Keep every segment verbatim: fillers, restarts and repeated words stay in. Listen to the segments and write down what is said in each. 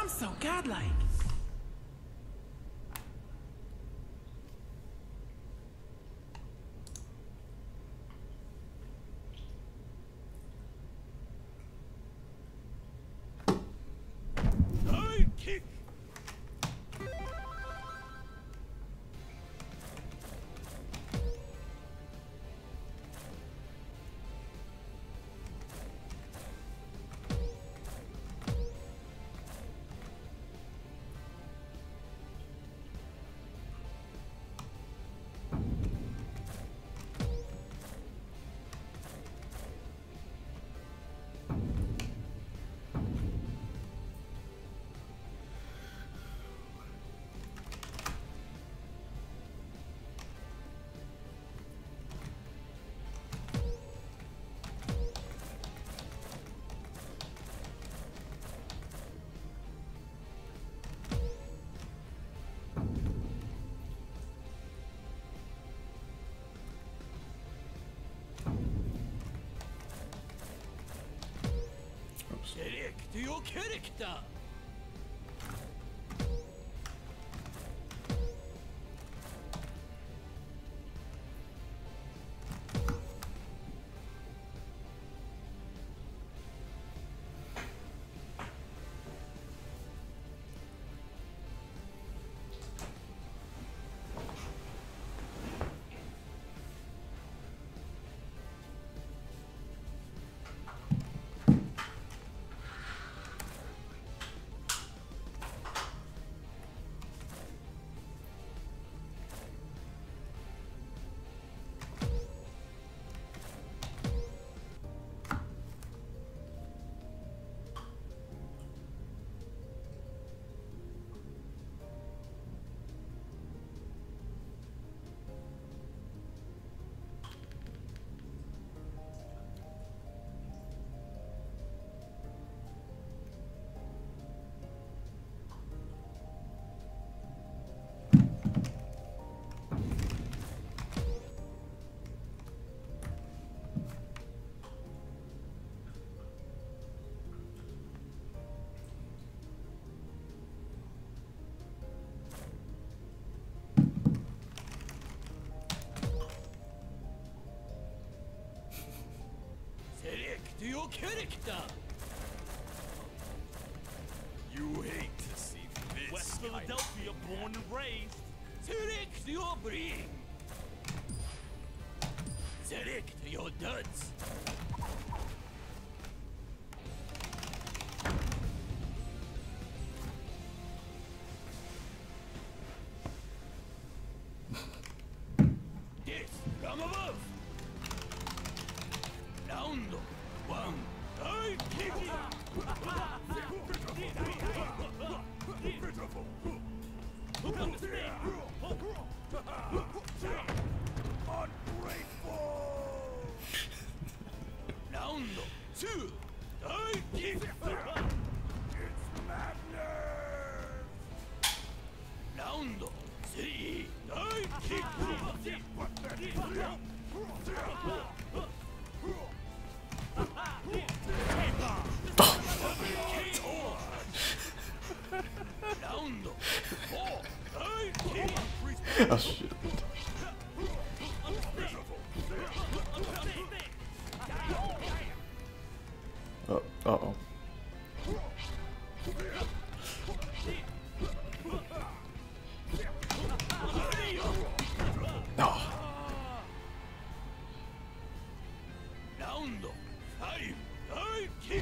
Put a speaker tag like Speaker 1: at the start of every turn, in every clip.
Speaker 1: sounds so godlike.
Speaker 2: Kick. Select your character. Select your character. You hate to see this. West Philadelphia, born and raised. Select your breed. Select your duds. Yes, from above. Round one. I kick it. Round two. I kick it. It's madness. Round three. I kick it.
Speaker 3: Oh shit. Oh, uh-oh. Oh.
Speaker 2: Round five. I kick.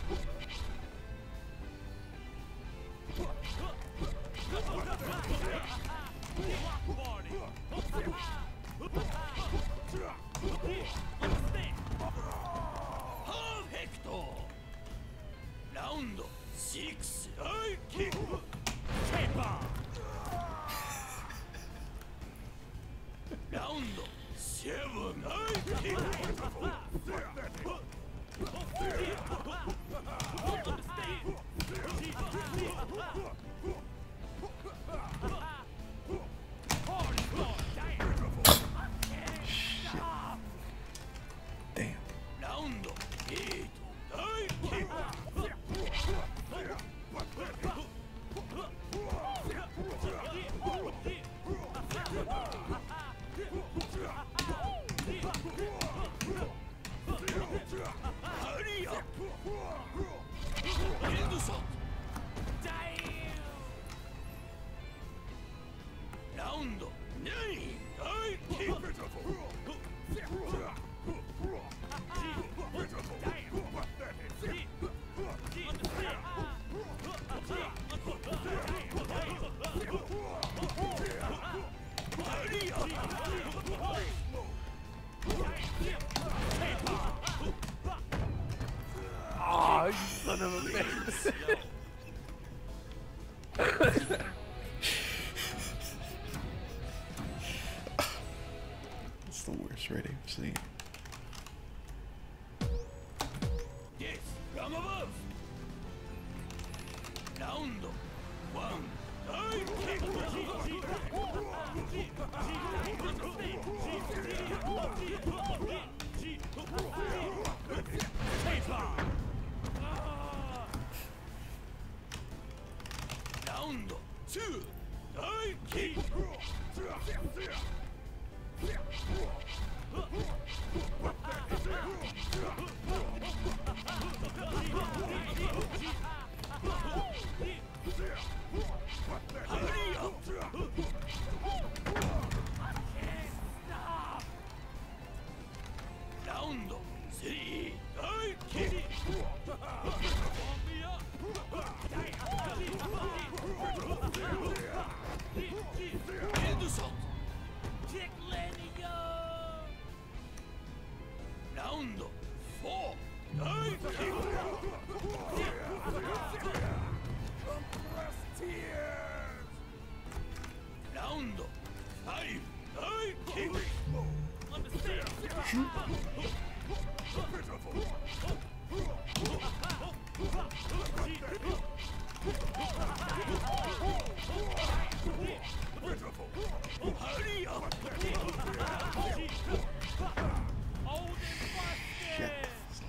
Speaker 2: Perfecto. Round six. I kick. Paper. Round seven. I kick.
Speaker 3: Damn.
Speaker 2: Round eight. I kick.
Speaker 1: son of a bitch.
Speaker 3: It's the worst rating I've seen.
Speaker 2: Yes, from above. Round one. Round two. I kick. Hurry up. Round three. I kick. Headshot. Kick Lenny. Round four. I kick. Compressed tears. Round five. I kick. Understand? Hurry up!
Speaker 3: Shit.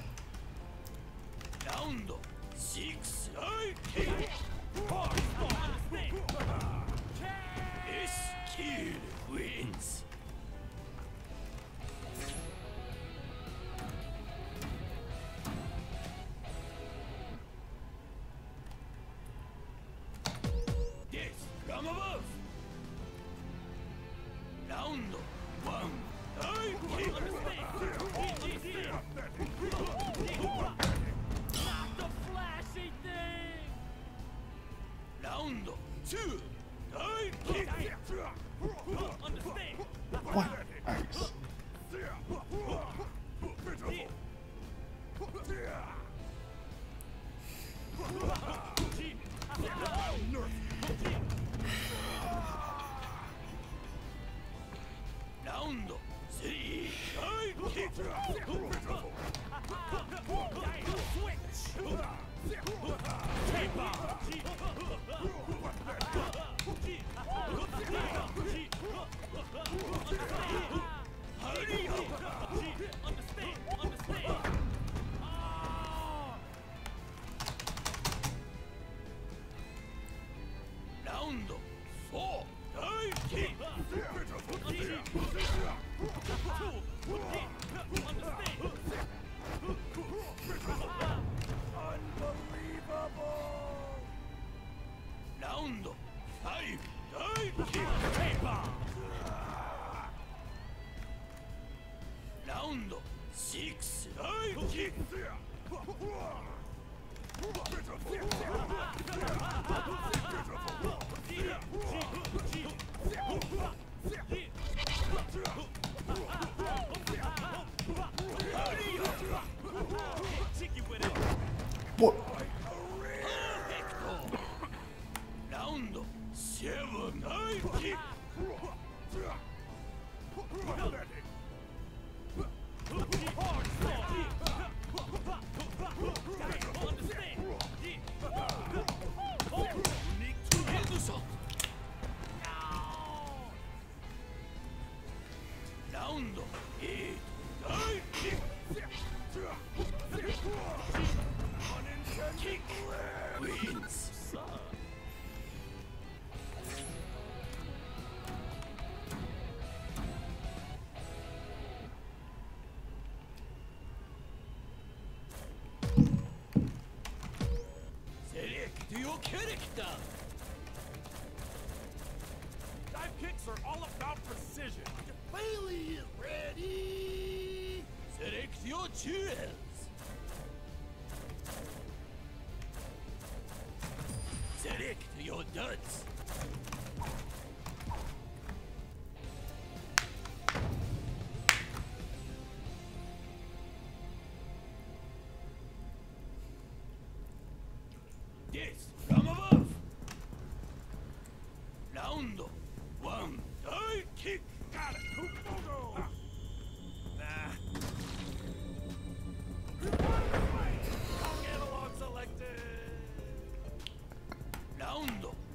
Speaker 2: Round six. I kick. This kid wins. Yes, from above. Round one. I kick. Not the flashy thing. Round two. I kick. Understand?
Speaker 3: What? Nice.
Speaker 2: Round three. I kick. Hurry up! Understand? Understand? Round four. I kick. Unbelievable. Round five. I kick. Round six. I kick.
Speaker 3: What?
Speaker 2: Round seven. I kick. Round eight. I kick. Kick wins. Select your character.
Speaker 4: Dive kicks are all about precision.
Speaker 2: Bailey is ready. Select your choice. Select your duds.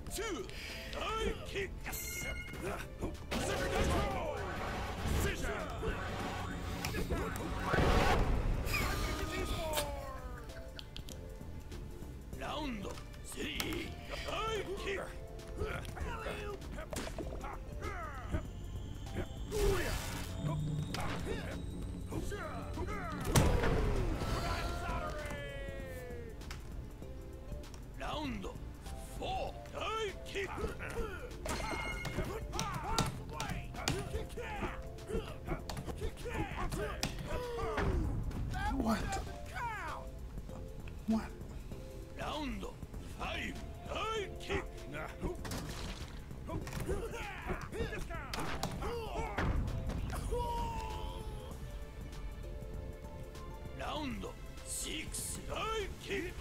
Speaker 2: two, I kick. Round three, I kick. Round four, I kick.
Speaker 3: What? What?
Speaker 2: Round five, I kick. Round six, I kick.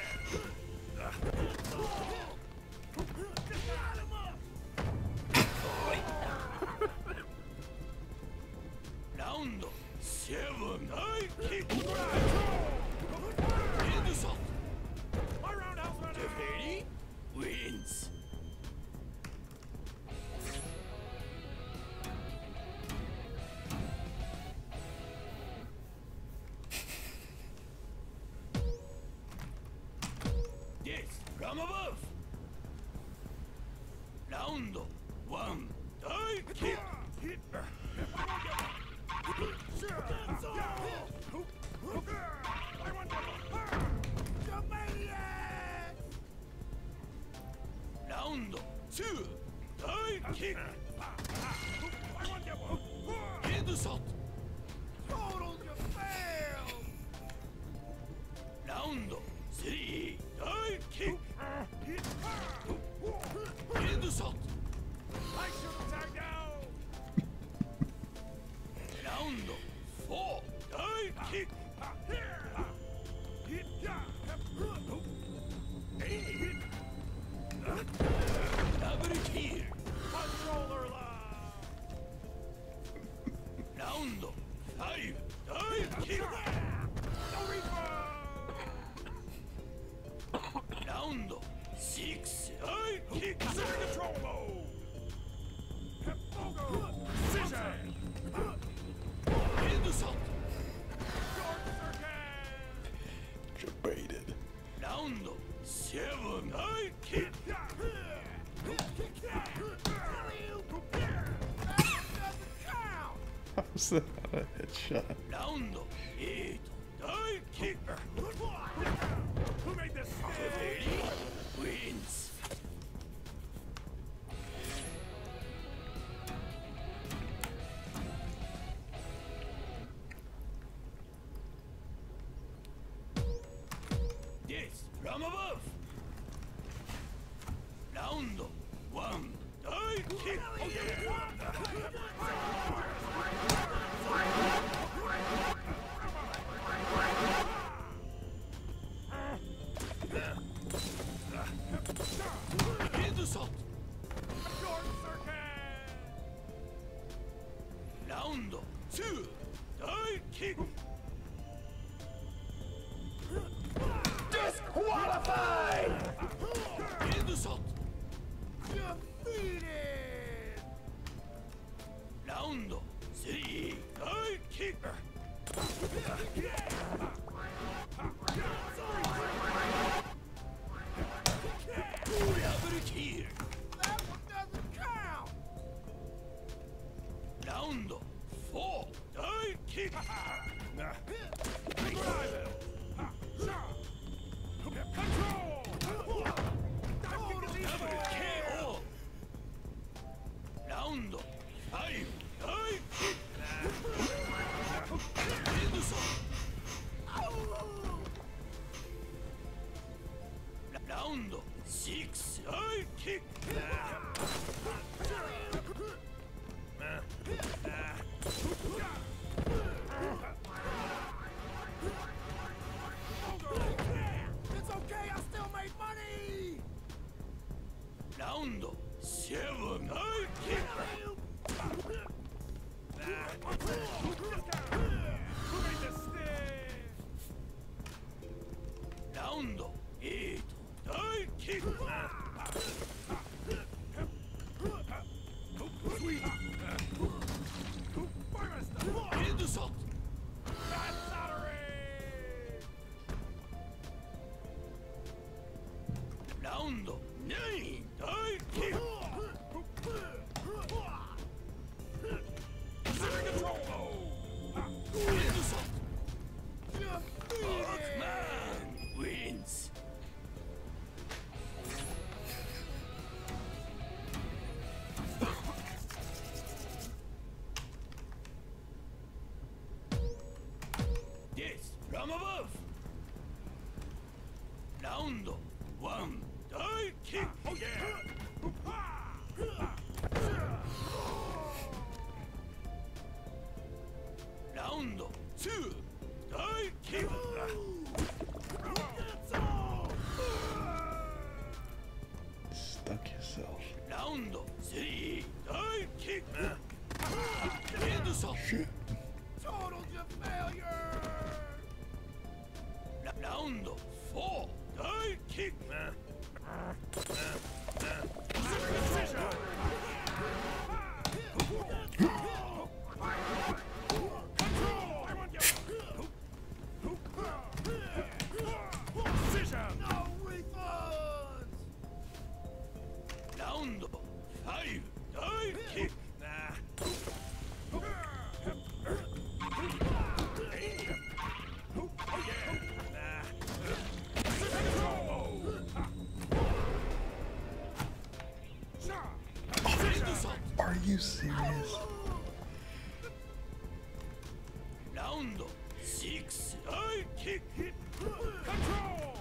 Speaker 2: Round seven, I kick. Insult.
Speaker 4: My roundhouse man.
Speaker 2: Teferi wins. Yes, from above. Round one, I kick. Round two, I kick. Insult.
Speaker 4: Total, you failed.
Speaker 2: Round three, I kick. Insult.
Speaker 4: I should have tagged out.
Speaker 2: Round four, I kick. Double kill.
Speaker 4: Controller lock.
Speaker 2: Round five, I kick.
Speaker 4: No refund.
Speaker 2: Round six, I kick.
Speaker 4: Center control mode. Precision.
Speaker 2: Insult.
Speaker 3: Debated.
Speaker 2: Round seven, I kick.
Speaker 3: How's that not a headshot?
Speaker 2: Round eight, I kick.
Speaker 4: Who made this?
Speaker 2: Teferi wins. Yes, from above. Round one, I kick. Insult. Round two, I kick.
Speaker 4: Disqualified!
Speaker 2: Insult.
Speaker 4: Defeated!
Speaker 2: Round three, I kick. Double kill.
Speaker 4: That one doesn't count!
Speaker 2: Round four, I kick.
Speaker 4: Control!
Speaker 2: Double K O. Round five, I kick. Insult. Round six, I kick.
Speaker 4: It's okay, I still made money!
Speaker 2: Round seven, I kick.
Speaker 4: Who made this stick?
Speaker 2: Round eight, I kick. from above. Round one. Die kick. Oh yeah. Round two. Die kick.
Speaker 3: Stuck yourself.
Speaker 2: Round three. Die kick. End shot.
Speaker 3: Shit.
Speaker 4: Total failure!
Speaker 2: Round four. Die kick.
Speaker 4: No refunds!
Speaker 2: Round five. Die kick.
Speaker 3: Are you serious?
Speaker 2: Round six. Die kick.
Speaker 4: Control!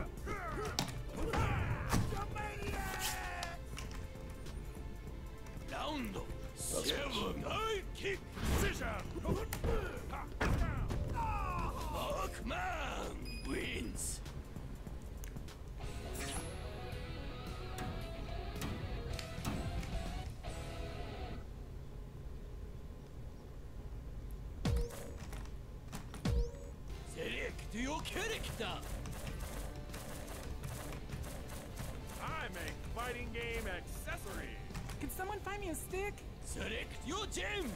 Speaker 4: You maniac!
Speaker 2: Round seven. Die kick. Hawkman wins. Select your character.
Speaker 1: I make fighting game accessories.
Speaker 5: Can someone find me a stick?
Speaker 2: Select your gems.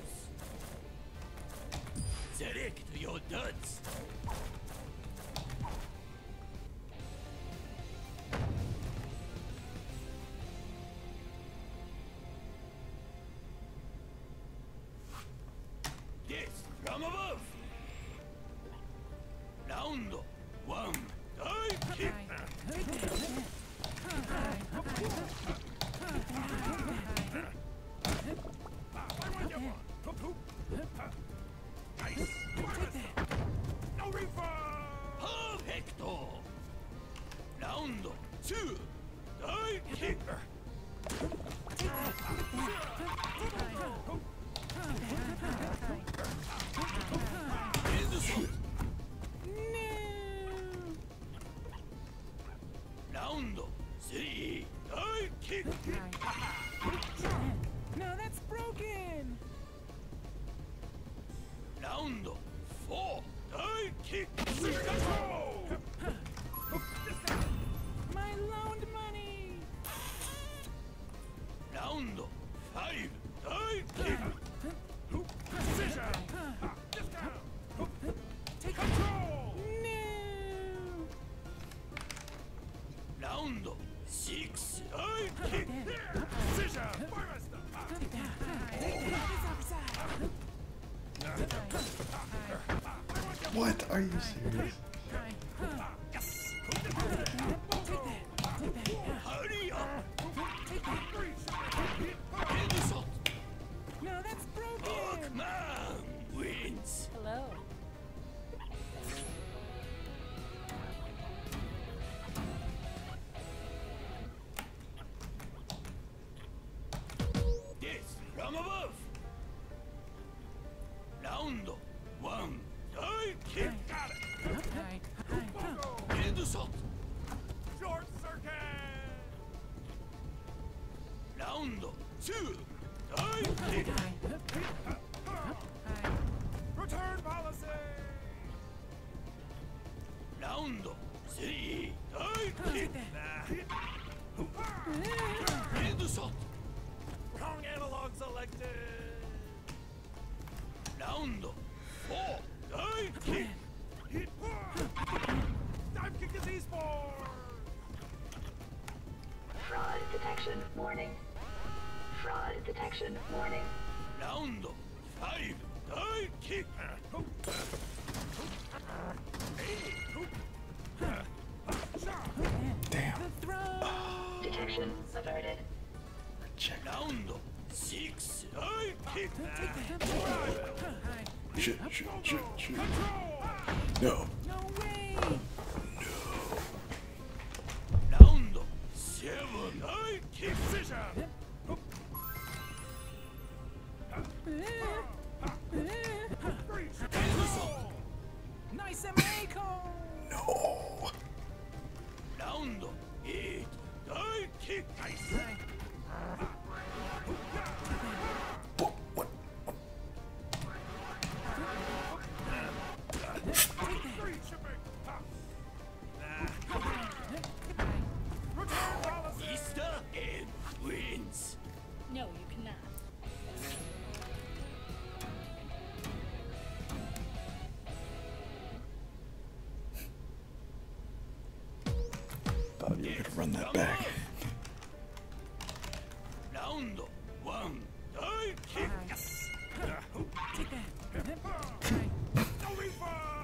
Speaker 2: Select your duds. Yes, from above. Round one. Die kick.
Speaker 1: No refund.
Speaker 2: Perfecto. Round two. Die kick. End shot. Round three. Die kick.
Speaker 5: No, that's broken.
Speaker 2: Round four. Die kick.
Speaker 5: My loaned money.
Speaker 2: Round five. Die kick.
Speaker 5: Take control. No.
Speaker 2: Round six. Die kick.
Speaker 3: What? Are you serious?
Speaker 2: Hurry up. End shot.
Speaker 5: No, that's broken.
Speaker 2: Hawkman wins.
Speaker 5: Hello.
Speaker 2: Yes, from above. Round one. Die kick.
Speaker 1: Got it.
Speaker 2: End shot.
Speaker 1: Short circuit.
Speaker 2: Round two. Die kick.
Speaker 1: Return policy.
Speaker 2: Round three. Die kick. End shot.
Speaker 1: Wrong analog selected.
Speaker 2: Round four. Die kick.
Speaker 1: Dive kick is e-sport.
Speaker 6: Fraud detection warning. Fraud detection warning.
Speaker 2: Round five. Die kick.
Speaker 3: Damn.
Speaker 5: The throw.
Speaker 6: Detection averted.
Speaker 3: Check.
Speaker 2: Round six. Die kick.
Speaker 3: Shit, shit, shit, shit. No.
Speaker 5: No
Speaker 3: thought you were gonna run that back.
Speaker 2: Round one, die kick.
Speaker 5: Take that.
Speaker 1: No refund!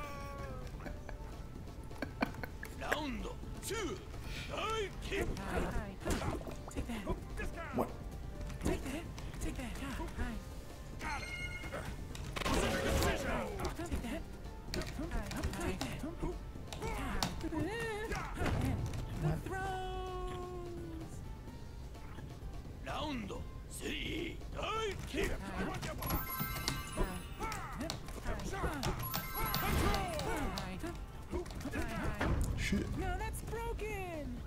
Speaker 2: Round two, die kick.
Speaker 5: Hi, hi. Take that.
Speaker 1: Discount!
Speaker 3: What?
Speaker 5: Take that. Take that. Hi, hi.
Speaker 1: Got it!
Speaker 5: Take that. Hi, take that. The throws.
Speaker 2: Round three, die kick.
Speaker 3: Shit.
Speaker 5: No, that's broken.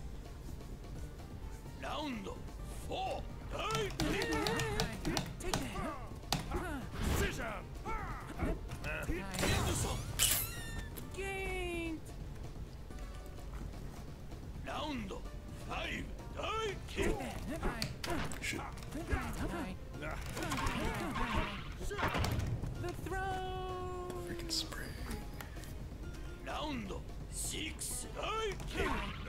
Speaker 2: Round four, die kick.
Speaker 5: Take that.
Speaker 1: Precision!
Speaker 2: Henderson.
Speaker 5: Gained.
Speaker 2: Round five, die kick.
Speaker 3: Shit.
Speaker 5: The throw.
Speaker 3: Freaking spray.
Speaker 2: Round six, die kick.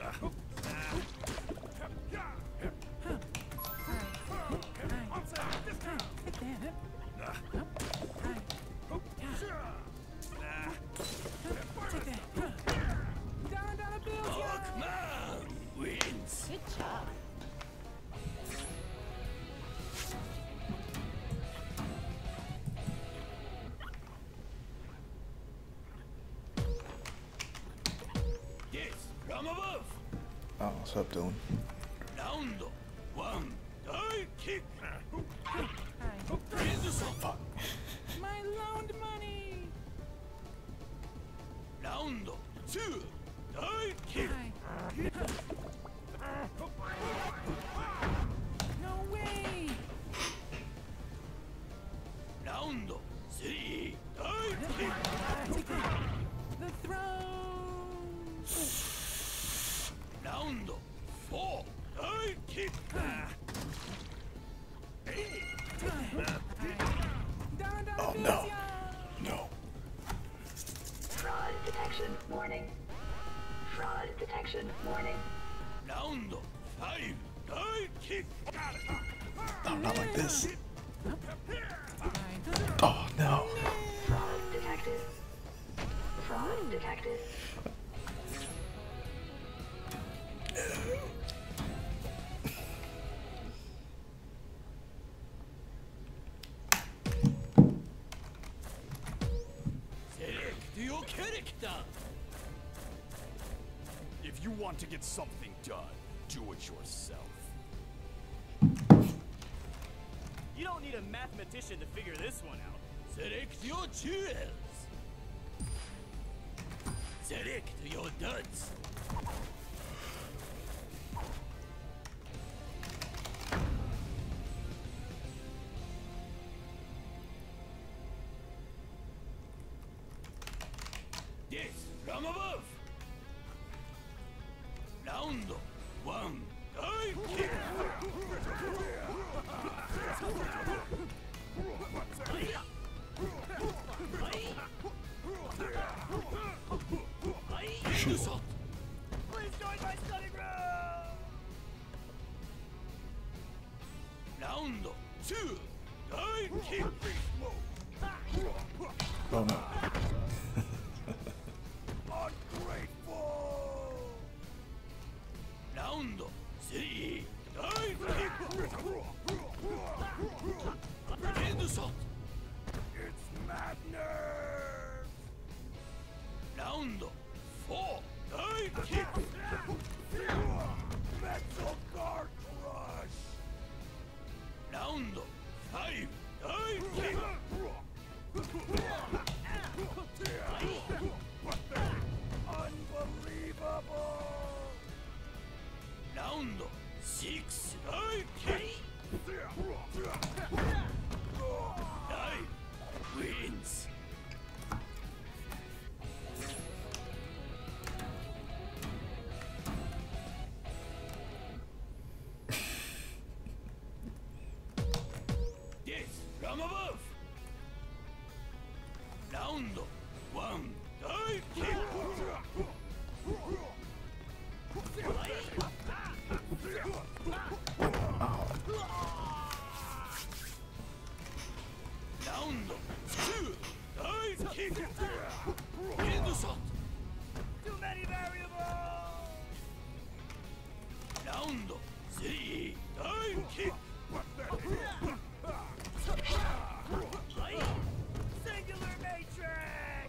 Speaker 5: Dollar dollar bills, y'all.
Speaker 2: Hawkman wins.
Speaker 7: Good job.
Speaker 2: Yes, from above.
Speaker 3: Oh, what's up, Dylan?
Speaker 2: Round one, die kick.
Speaker 5: Hi.
Speaker 2: Henderson.
Speaker 3: Fuck.
Speaker 5: My loaned money.
Speaker 2: Round two, die kick.
Speaker 5: Hi. No way.
Speaker 2: Round three, die kick.
Speaker 5: Take that. The throws.
Speaker 2: Round four, die kick.
Speaker 5: Dollar dollar
Speaker 3: Oh,
Speaker 5: bills,
Speaker 3: no.
Speaker 5: y'all.
Speaker 3: No.
Speaker 6: Fraud detection warning. Fraud detection warning.
Speaker 2: Round five, die kick.
Speaker 3: No, not like this.
Speaker 5: Hi.
Speaker 3: Oh, no.
Speaker 6: Fraud detected. Fraud detected.
Speaker 2: Select your character.
Speaker 1: If you want to get something done, do it yourself.
Speaker 8: You don't need a mathematician to figure this one out.
Speaker 2: Select your jewels. Select your duds. Yes, from above. Round one, die kick. Henderson.
Speaker 8: Please join my study group!
Speaker 2: Round two, die kick.
Speaker 3: Oh, no.
Speaker 1: Ungrateful!
Speaker 2: Round three, die kick. Henderson.
Speaker 1: It's madness!
Speaker 2: Round four, die kick.
Speaker 1: Metal guard crush!
Speaker 2: Round five, die kick.
Speaker 1: Unbelievable!
Speaker 2: Round six, die kick. Die wins. Yes, from above. Round one, die kick. Round two. Dive kick. End shot.
Speaker 8: Too many variables!
Speaker 2: Round three. Dive kick.
Speaker 8: Singular Matrix!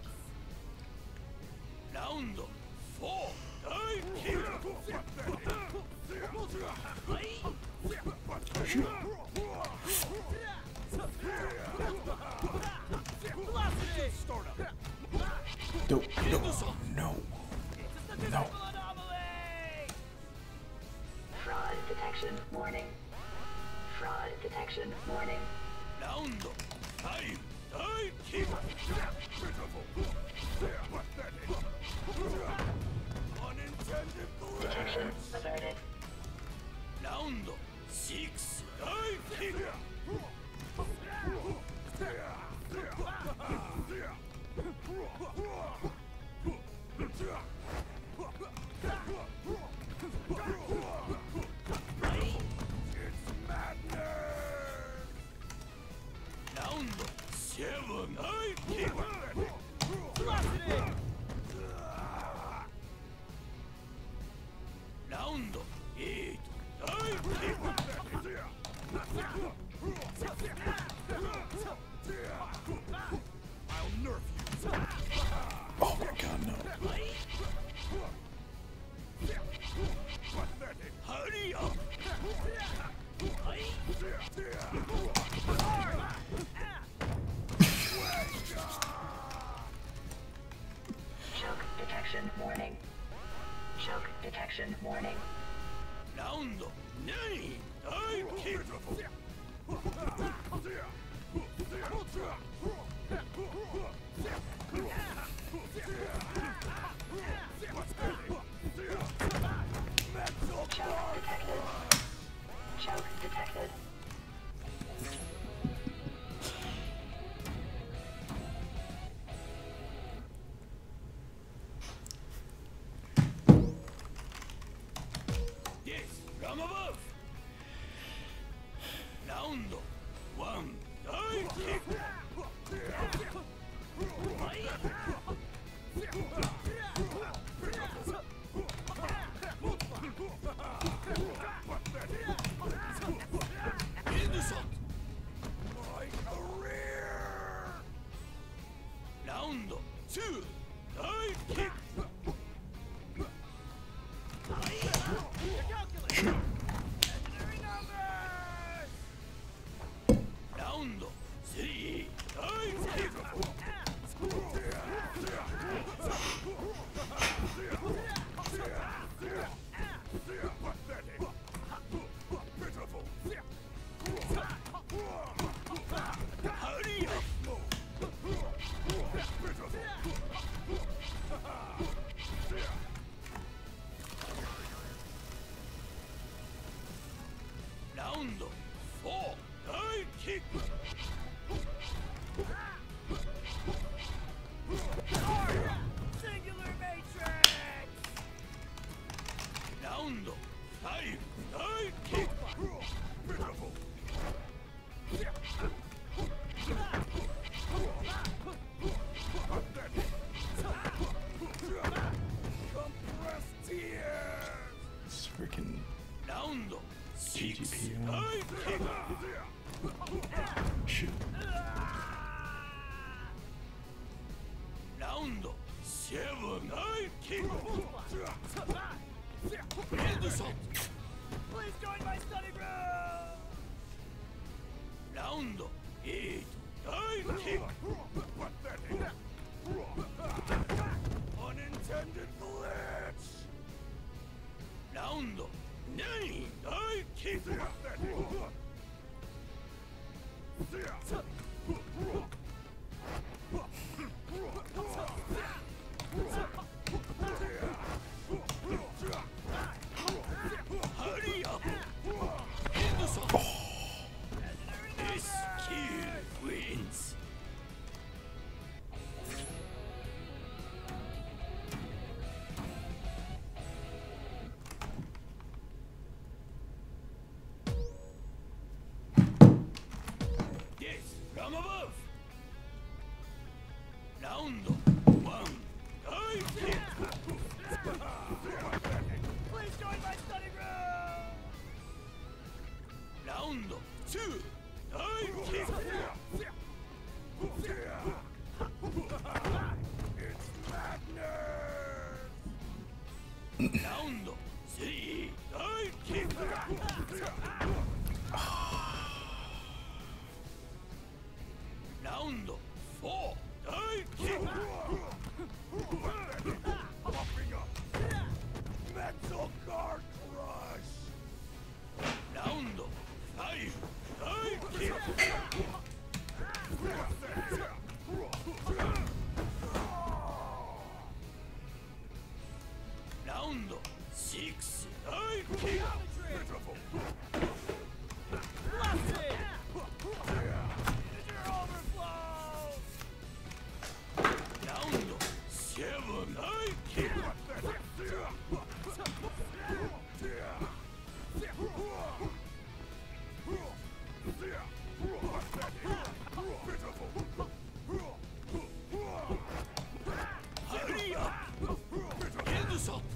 Speaker 2: Round four. Dive kick.
Speaker 8: Velocity!
Speaker 3: No, no, no. No.
Speaker 8: Anomaly!
Speaker 6: Fraud detection warning. Fraud detection warning.
Speaker 2: Round five. Dive kick.
Speaker 1: Unintended
Speaker 6: Detection averted.
Speaker 2: Round six. Dive kick. Round seven. Dive kick.
Speaker 8: Velocity!
Speaker 2: Round eight. Dive kick.
Speaker 1: I'll nerf you.
Speaker 3: Oh my god, no.
Speaker 2: Hurry up.
Speaker 6: Choke detection warning. Choke detection warning.
Speaker 2: Round nine. Dive kick.
Speaker 6: Choke detected. Choke detected.
Speaker 2: Yes, from above. Round one. Dive kick. End shot.
Speaker 1: My career!
Speaker 2: Round two. Dive kick.
Speaker 8: Legendary numbers!
Speaker 2: Round three. Dive kick. Hurry up. Round four. Dive kick.
Speaker 8: Singular Matrix!
Speaker 2: Round five. Dive kick.
Speaker 1: Compressed tears!
Speaker 3: It's freaking
Speaker 2: Round
Speaker 3: G G
Speaker 2: six.
Speaker 3: P.
Speaker 2: Dive kick.
Speaker 3: Shoot.
Speaker 2: Round seven. Dive kick. End shot.
Speaker 8: Please join my study room!
Speaker 2: Round eight. Dive kick.
Speaker 1: Unintended glitch!
Speaker 2: Round nine. Dive kick. Hurry up. End shot. This kill wins. Round three, die kick. Round four, die kick.
Speaker 1: Popping up. Mental guard crush.
Speaker 2: Round five, die kick. Round six, die kick. Round seven, die kick. Hurry up! Hands up!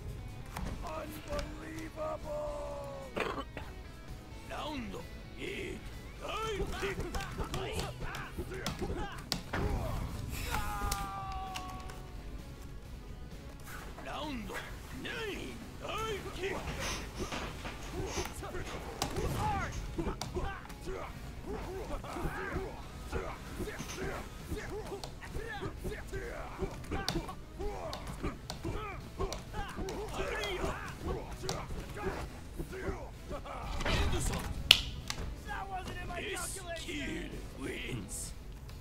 Speaker 1: Unbelievable!
Speaker 2: Round eight, die kick. Round nine, die kick. Hurry up! Hands up!
Speaker 8: That wasn't in my
Speaker 2: This
Speaker 8: calculation.
Speaker 2: kid wins.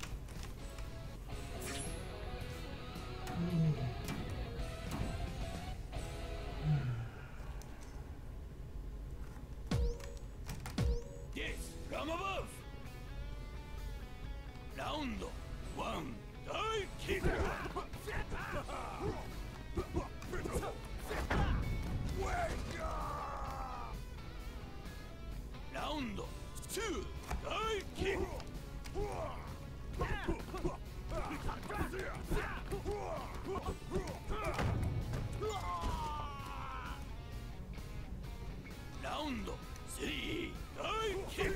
Speaker 2: Yes, from above. Round one, die kick.
Speaker 1: Wake up!
Speaker 2: Round two, die kick. Round three, die kick.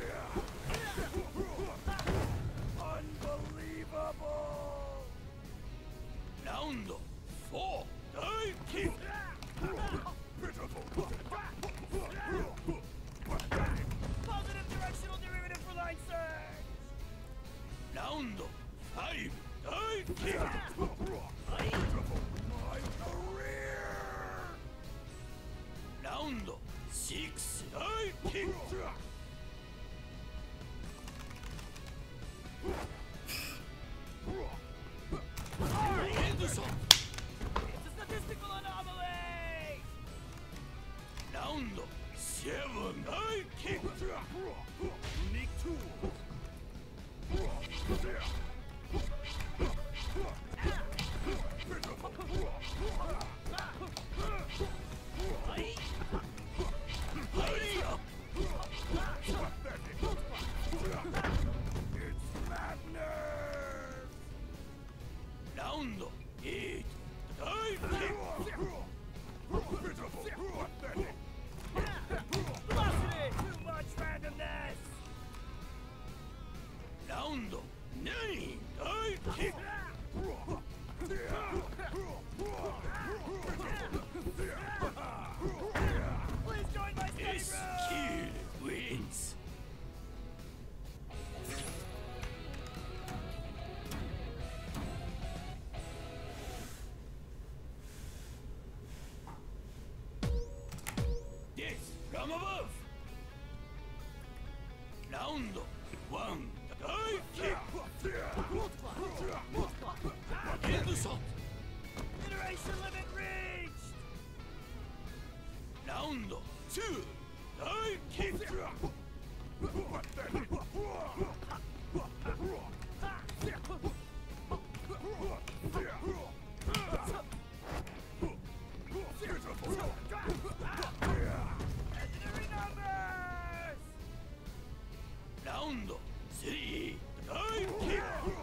Speaker 1: Unbelievable!
Speaker 2: Round four, die kick.
Speaker 8: Positive directional derivative for line search.
Speaker 2: Round five, die kick.
Speaker 1: My career!
Speaker 2: Round six, die kick. Hands up.
Speaker 8: It's a statistical anomaly.
Speaker 2: Round seven, die kick.
Speaker 1: Unique tools!
Speaker 2: Hurry up.
Speaker 1: It's madness!
Speaker 2: Round eight, die kick.
Speaker 8: Velocity. Too much randomness.
Speaker 2: Round nine, die kick.
Speaker 8: Please join my study
Speaker 2: This
Speaker 8: room.
Speaker 2: kid wins. Yes, from above. Round one, die kick. Hands up.
Speaker 8: Iteration limit reached.
Speaker 2: Round two, die kick.
Speaker 8: Legendary numbers.
Speaker 2: Round three, die kick.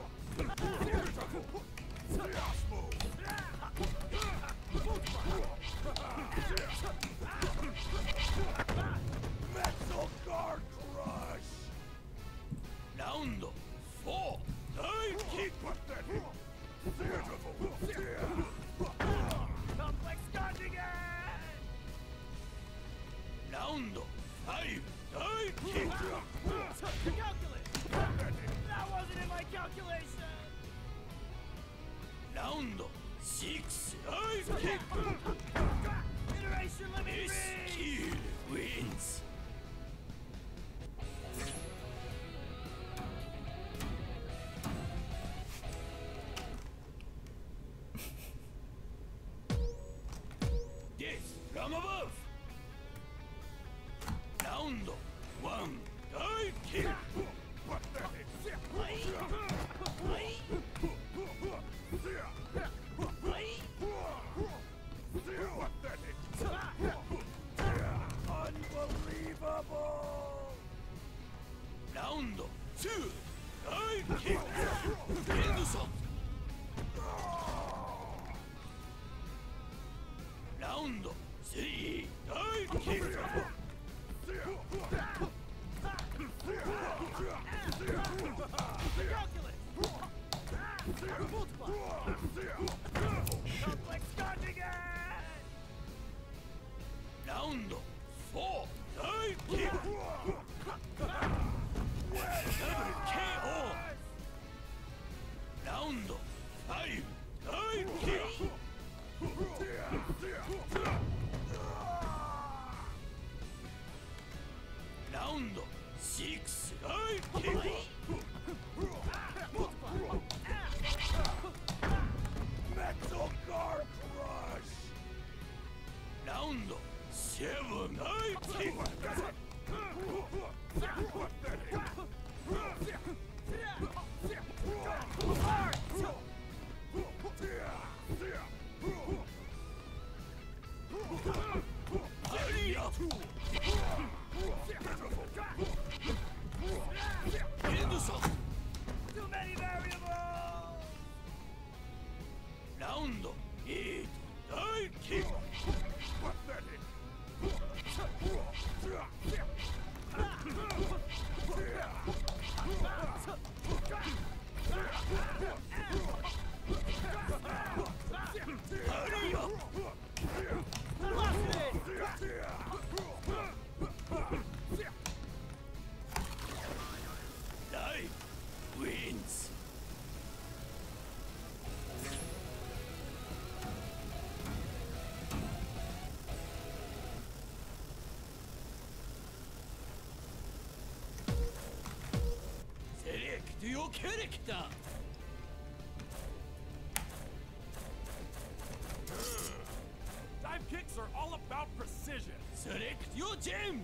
Speaker 1: Mental guard crush!
Speaker 2: Round four, die kick.
Speaker 8: Complex conjugate.
Speaker 2: Round five. Dive kick.
Speaker 8: The calculus! That wasn't in my calculation!
Speaker 2: Round six. Dive kick.
Speaker 8: Iteration limit
Speaker 2: This
Speaker 8: three!
Speaker 2: kid wins. Death from above. Round one. Dive kick.
Speaker 4: Unbelievable!
Speaker 2: Round two. Dive kick. Henderson. Round three. Dive kick.
Speaker 8: The calculus! Multiply! Complex conjugate!
Speaker 2: Round four. Dive kick. Double K O. Round five. Dive kick. Round six. Dive kick.
Speaker 4: Metal Guard Crush!
Speaker 2: Round seven. Dive kick. Hurry up. Henderson.
Speaker 8: Too many variables!
Speaker 2: Round eight. Dive kick. Hurry up. Dive wins. Select your character.
Speaker 1: Dive kicks are all about precision.
Speaker 2: Select your gems.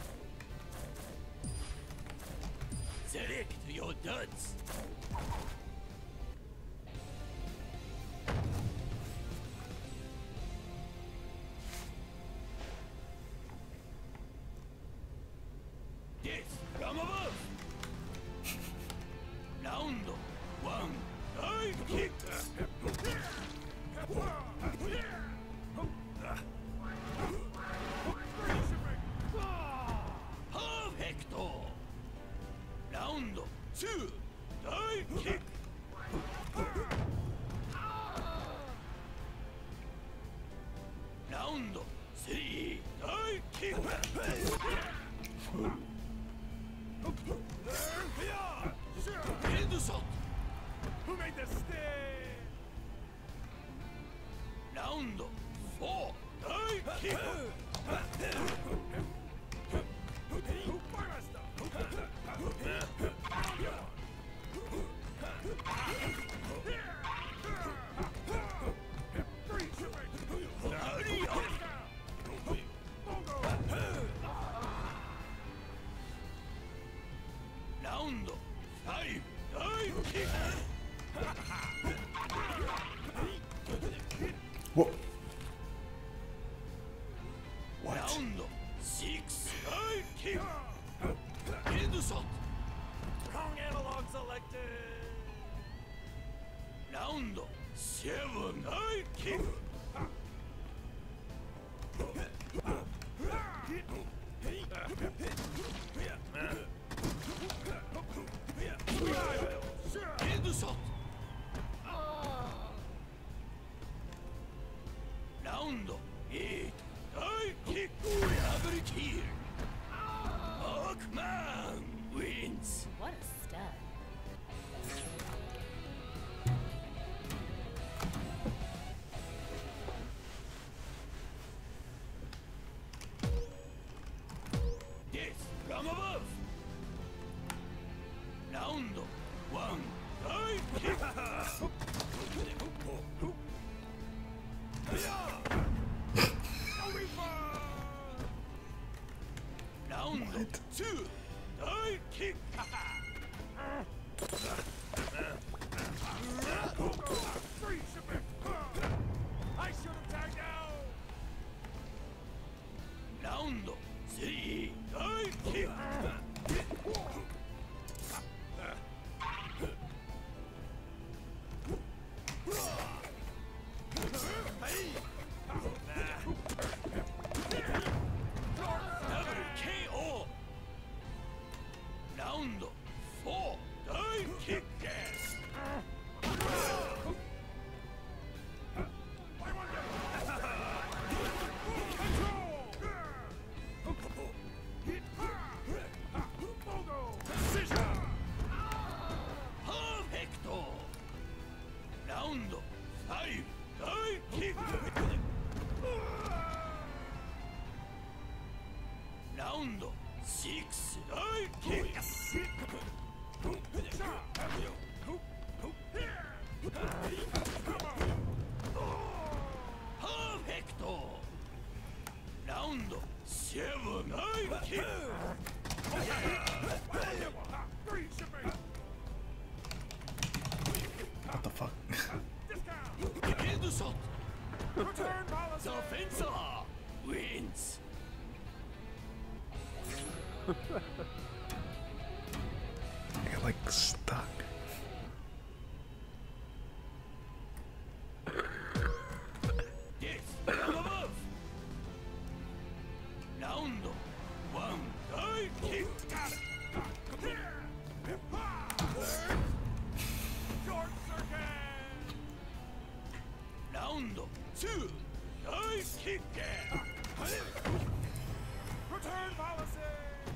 Speaker 2: Select your duds. Death from above. Round one. Dive kick. Perfecto. Round two. Dive kick. Round three. Dive kick. Henderson.
Speaker 1: Who made this stand?
Speaker 2: Round four. Dive kick. Hurry up. Round five. Dive kick.
Speaker 3: Whoa. What?
Speaker 2: Round six. Dive kick. Henderson.
Speaker 8: Wrong analog selected!
Speaker 2: Round seven. Dive kick. Henderson. Round eight. Dive kick. Double kill.
Speaker 3: What?
Speaker 2: Two. Die kick.
Speaker 8: I should have tagged out.
Speaker 2: Round three. Die kick. Double K O. Round four. Die kick. Perfecto. Round five. Die kick. Round six. Die kick. Perfecto. Round seven. Die kick.
Speaker 3: What the fuck?
Speaker 2: End shot.
Speaker 8: Return policy.
Speaker 2: The fencer wins.
Speaker 3: I got like stuck.
Speaker 2: Yes, from above. Round one. Die kick.
Speaker 8: Short circuit.
Speaker 2: Round two. Die kick.
Speaker 8: Return policy.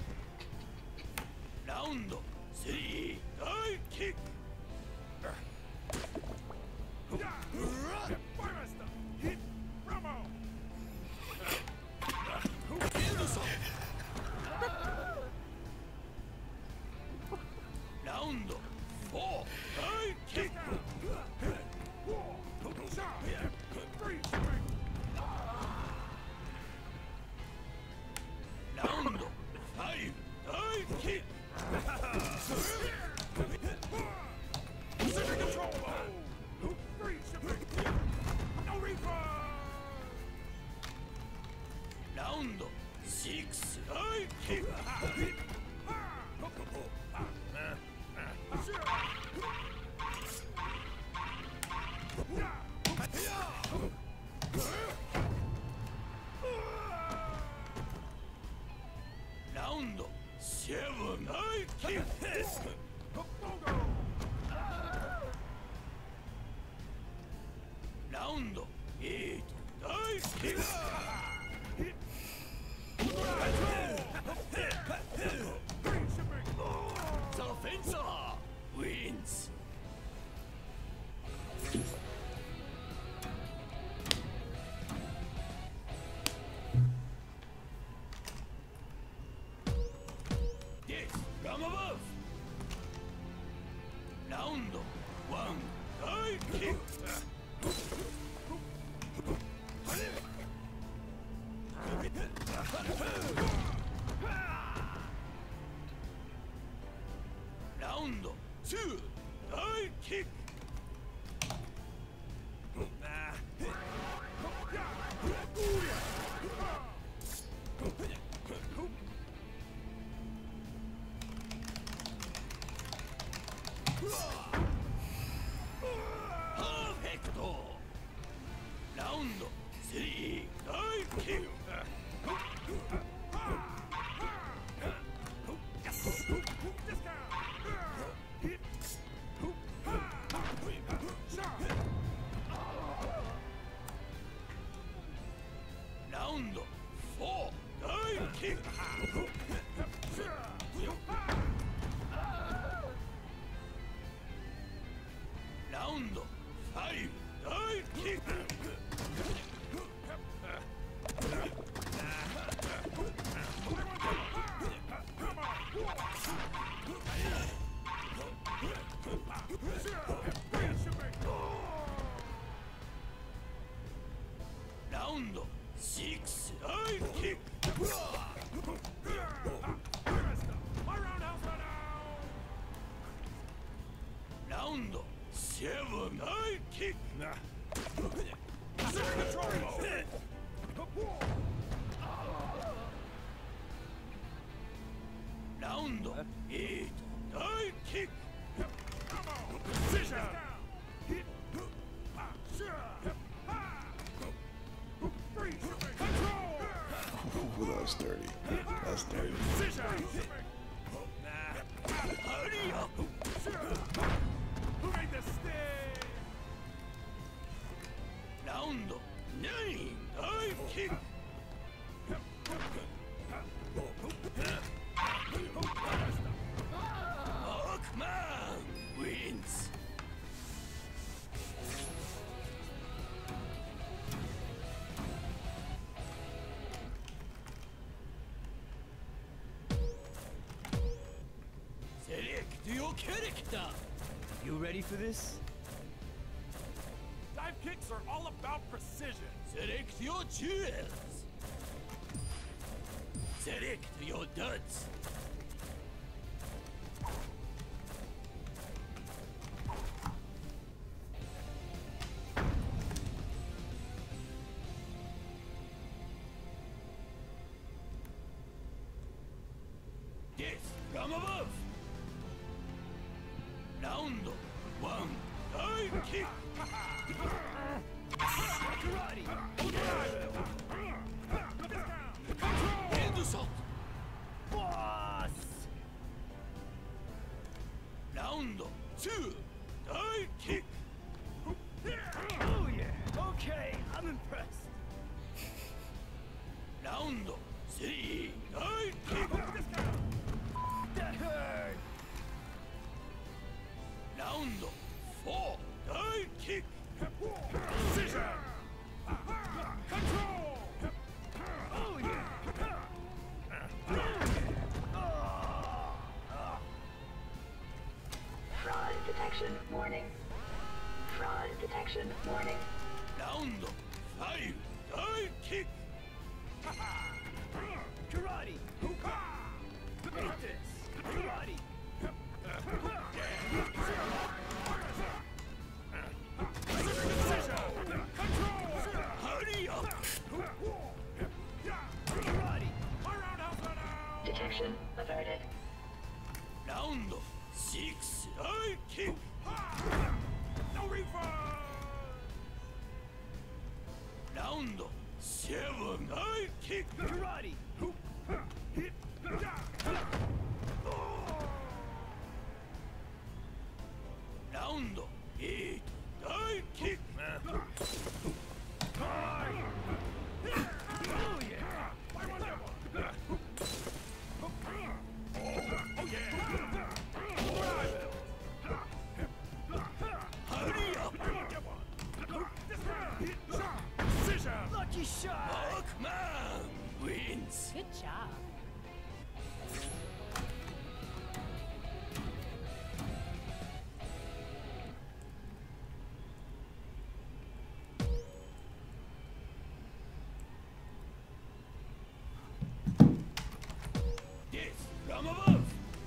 Speaker 2: Round three. Die kick.
Speaker 8: Firemaster. Hit. Ramo.
Speaker 2: End shot. Round four. Die kick. Round five. Die kick.
Speaker 8: Pacific control mode. Free shipping. No refund.
Speaker 2: Round six. Die kick. Round seven. Die kick. Round eight. Die kick. The fencer wins. Yes, from above. Round one. Die kick. Round two. Die kick. Perfecto. Round three. Die kick. Round four. Die kick. Round five. Die kick. Round six. Die kick. Round seven. I kick.
Speaker 1: Nah. Control mode.
Speaker 2: Round eight. I kick.
Speaker 1: Precision.
Speaker 3: Ooh, that was dirty. That's dirty.
Speaker 2: Hurry up.
Speaker 1: Who made this stay?
Speaker 2: Round nine. I kick. Hawkman wins. Select your character.
Speaker 8: You ready for this?
Speaker 1: Dive kicks are all about precision.
Speaker 2: Select your jewels. Select your duds. Yes, from above. Round one. I kick.
Speaker 8: Karate!
Speaker 2: Hand assault.
Speaker 8: Boss!
Speaker 2: Round two. I kick.
Speaker 8: Oh yeah! Okay, I'm impressed.
Speaker 2: Round three. I kick.
Speaker 8: That hurt!
Speaker 2: Round four. I kick.
Speaker 1: Precision. Control.
Speaker 8: Oh yeah!
Speaker 6: Fraud detection warning. Fraud detection warning.
Speaker 2: Round five. I kick.
Speaker 8: Karate! Eat this! Karate!
Speaker 2: Hurry up.
Speaker 8: Karate!
Speaker 6: Detection averted.
Speaker 2: Round six. I kick.
Speaker 1: No refund.
Speaker 2: Round seven. I kick.
Speaker 8: Karate!
Speaker 2: Round eight. I kick.
Speaker 8: Oh yeah!
Speaker 2: Hurry up.
Speaker 8: Lucky shot!
Speaker 2: Hawkman wins.
Speaker 5: Good job.
Speaker 2: Yes, from above.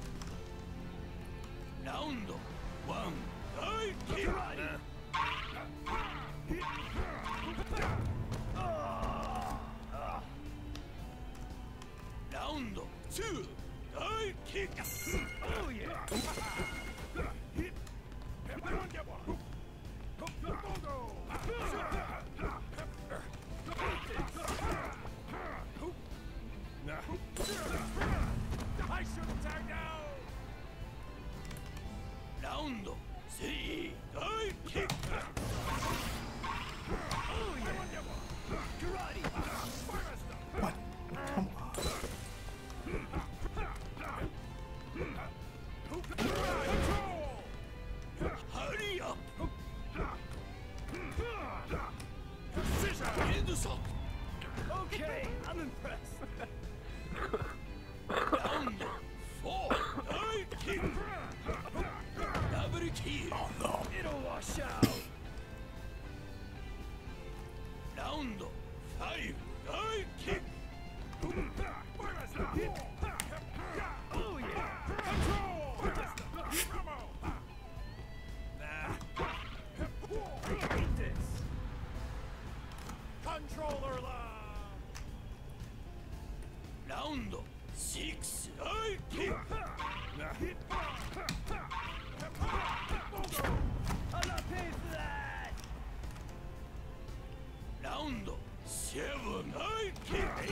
Speaker 2: Round one. I kick. Round two. I kick.
Speaker 8: Oh yeah!
Speaker 1: Everyone get one. I should tag down.
Speaker 2: Round three. I kick.
Speaker 8: Oh yeah! Karate!
Speaker 3: What? Come on.
Speaker 2: Hurry up. Hand assault.
Speaker 8: Okay, I'm impressed.
Speaker 2: Round four. I kick. Double kill.
Speaker 3: Oh no.
Speaker 8: It'll wash out.
Speaker 2: Round five. I kick.
Speaker 8: Oh yeah!
Speaker 2: six, I kick.
Speaker 8: I'm not paying for that!
Speaker 2: Round seven, I kick.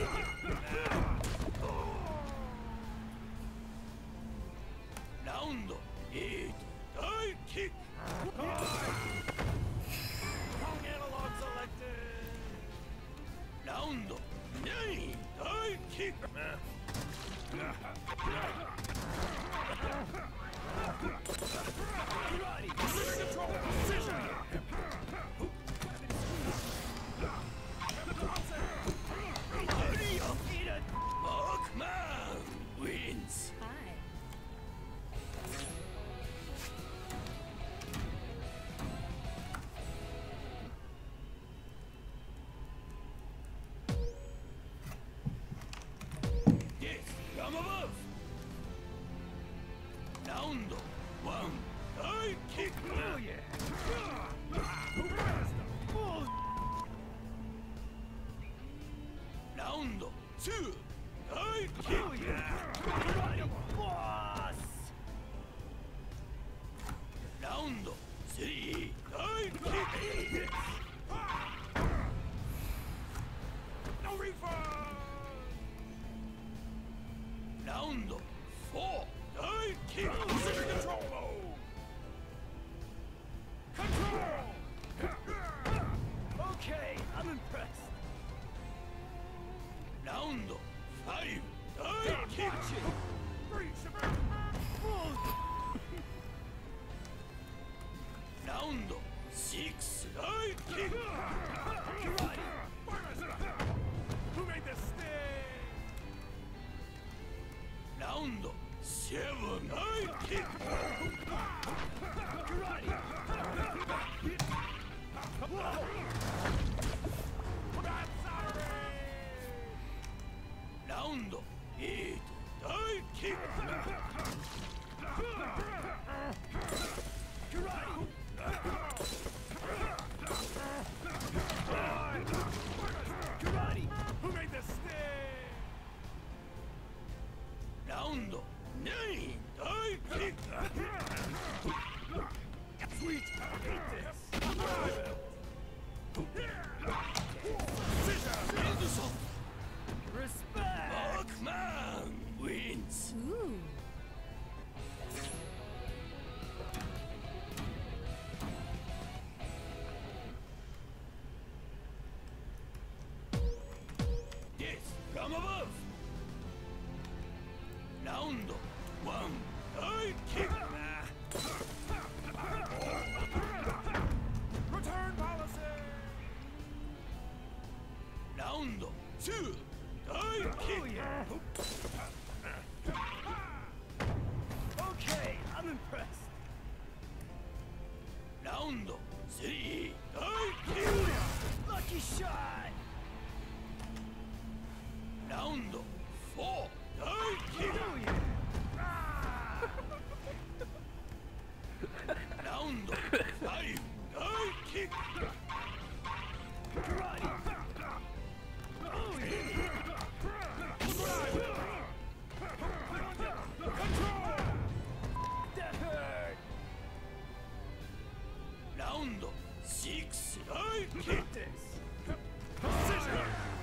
Speaker 2: Round eight, I kick.
Speaker 8: Wrong analog selected!
Speaker 2: Round nine, I kick.
Speaker 8: Karate! Control! Precision!
Speaker 2: Hurry up! Markman wins.
Speaker 5: Hi.
Speaker 2: Yes, from above. Round one, I kick.
Speaker 8: Oh yeah!
Speaker 2: Round two, I kick.
Speaker 8: Oh yeah! Karate! Boss!
Speaker 2: Round three, I kick.
Speaker 8: No refund!
Speaker 2: Round four, I kick.
Speaker 8: Precision control mode! Control! Okay, I'm impressed.
Speaker 2: Round five, I kick. Round six, I kick.
Speaker 8: Karate! Who made this stick?
Speaker 2: Round seven, I kick.
Speaker 8: Karate!
Speaker 2: Round eight, I kick.
Speaker 8: Karate! Karate! Who made this stick?
Speaker 2: Round nine, I kick.
Speaker 8: Sweet! I hate this!
Speaker 2: Anderson,
Speaker 8: Respect!
Speaker 2: Markman wins.
Speaker 5: Ooh.
Speaker 2: Yes, from above. Round one, I kick.
Speaker 8: Return policy!
Speaker 2: Round two, I
Speaker 8: Oh
Speaker 2: kick.
Speaker 8: yeah! Okay, I'm impressed.
Speaker 2: Round three, I kick.
Speaker 8: Lucky shot!
Speaker 2: Round four, I kick.
Speaker 8: Oh yeah!
Speaker 2: Round five, I kick.
Speaker 8: Karate! Oh yeah! Control! That hurt!
Speaker 2: Round six, I kick.
Speaker 8: This! Precision!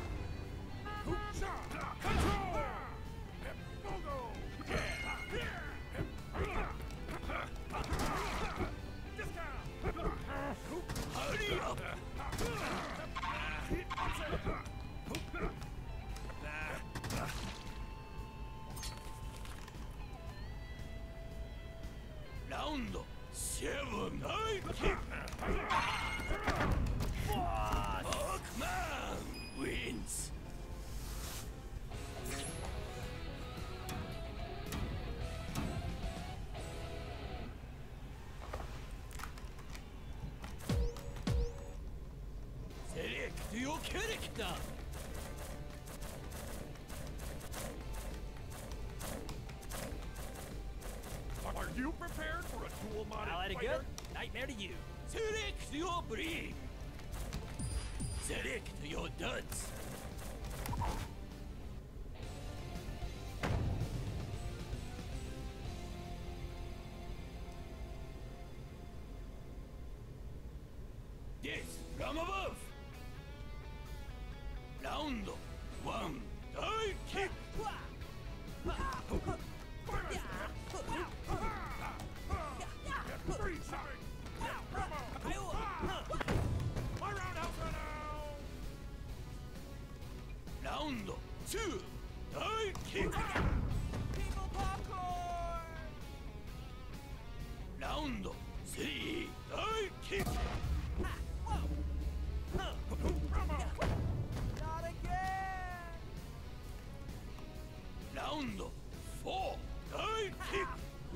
Speaker 8: Control! Go-go! Discount!
Speaker 2: Hurry up! Round seven, I kick.
Speaker 8: Boss!
Speaker 2: Markman wins. Select your character.
Speaker 8: Are you prepared for a dual-modded
Speaker 2: I'll let it
Speaker 8: fighter?
Speaker 2: go. Nightmare to you. Select your breed. Select your duds. One, die kick.
Speaker 8: Free shot. My roundhouse right now.
Speaker 2: Round two, die kick.
Speaker 8: People popcorn.
Speaker 2: Round three, die kick.
Speaker 8: Not again.
Speaker 2: Round four, die kick.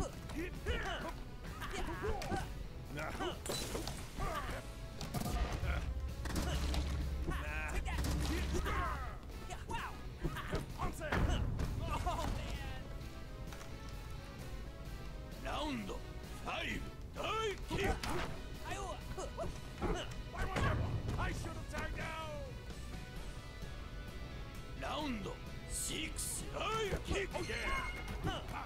Speaker 2: Round five, die kick.
Speaker 8: I should have tagged out.
Speaker 2: Round six, die kick.
Speaker 8: Oh yeah.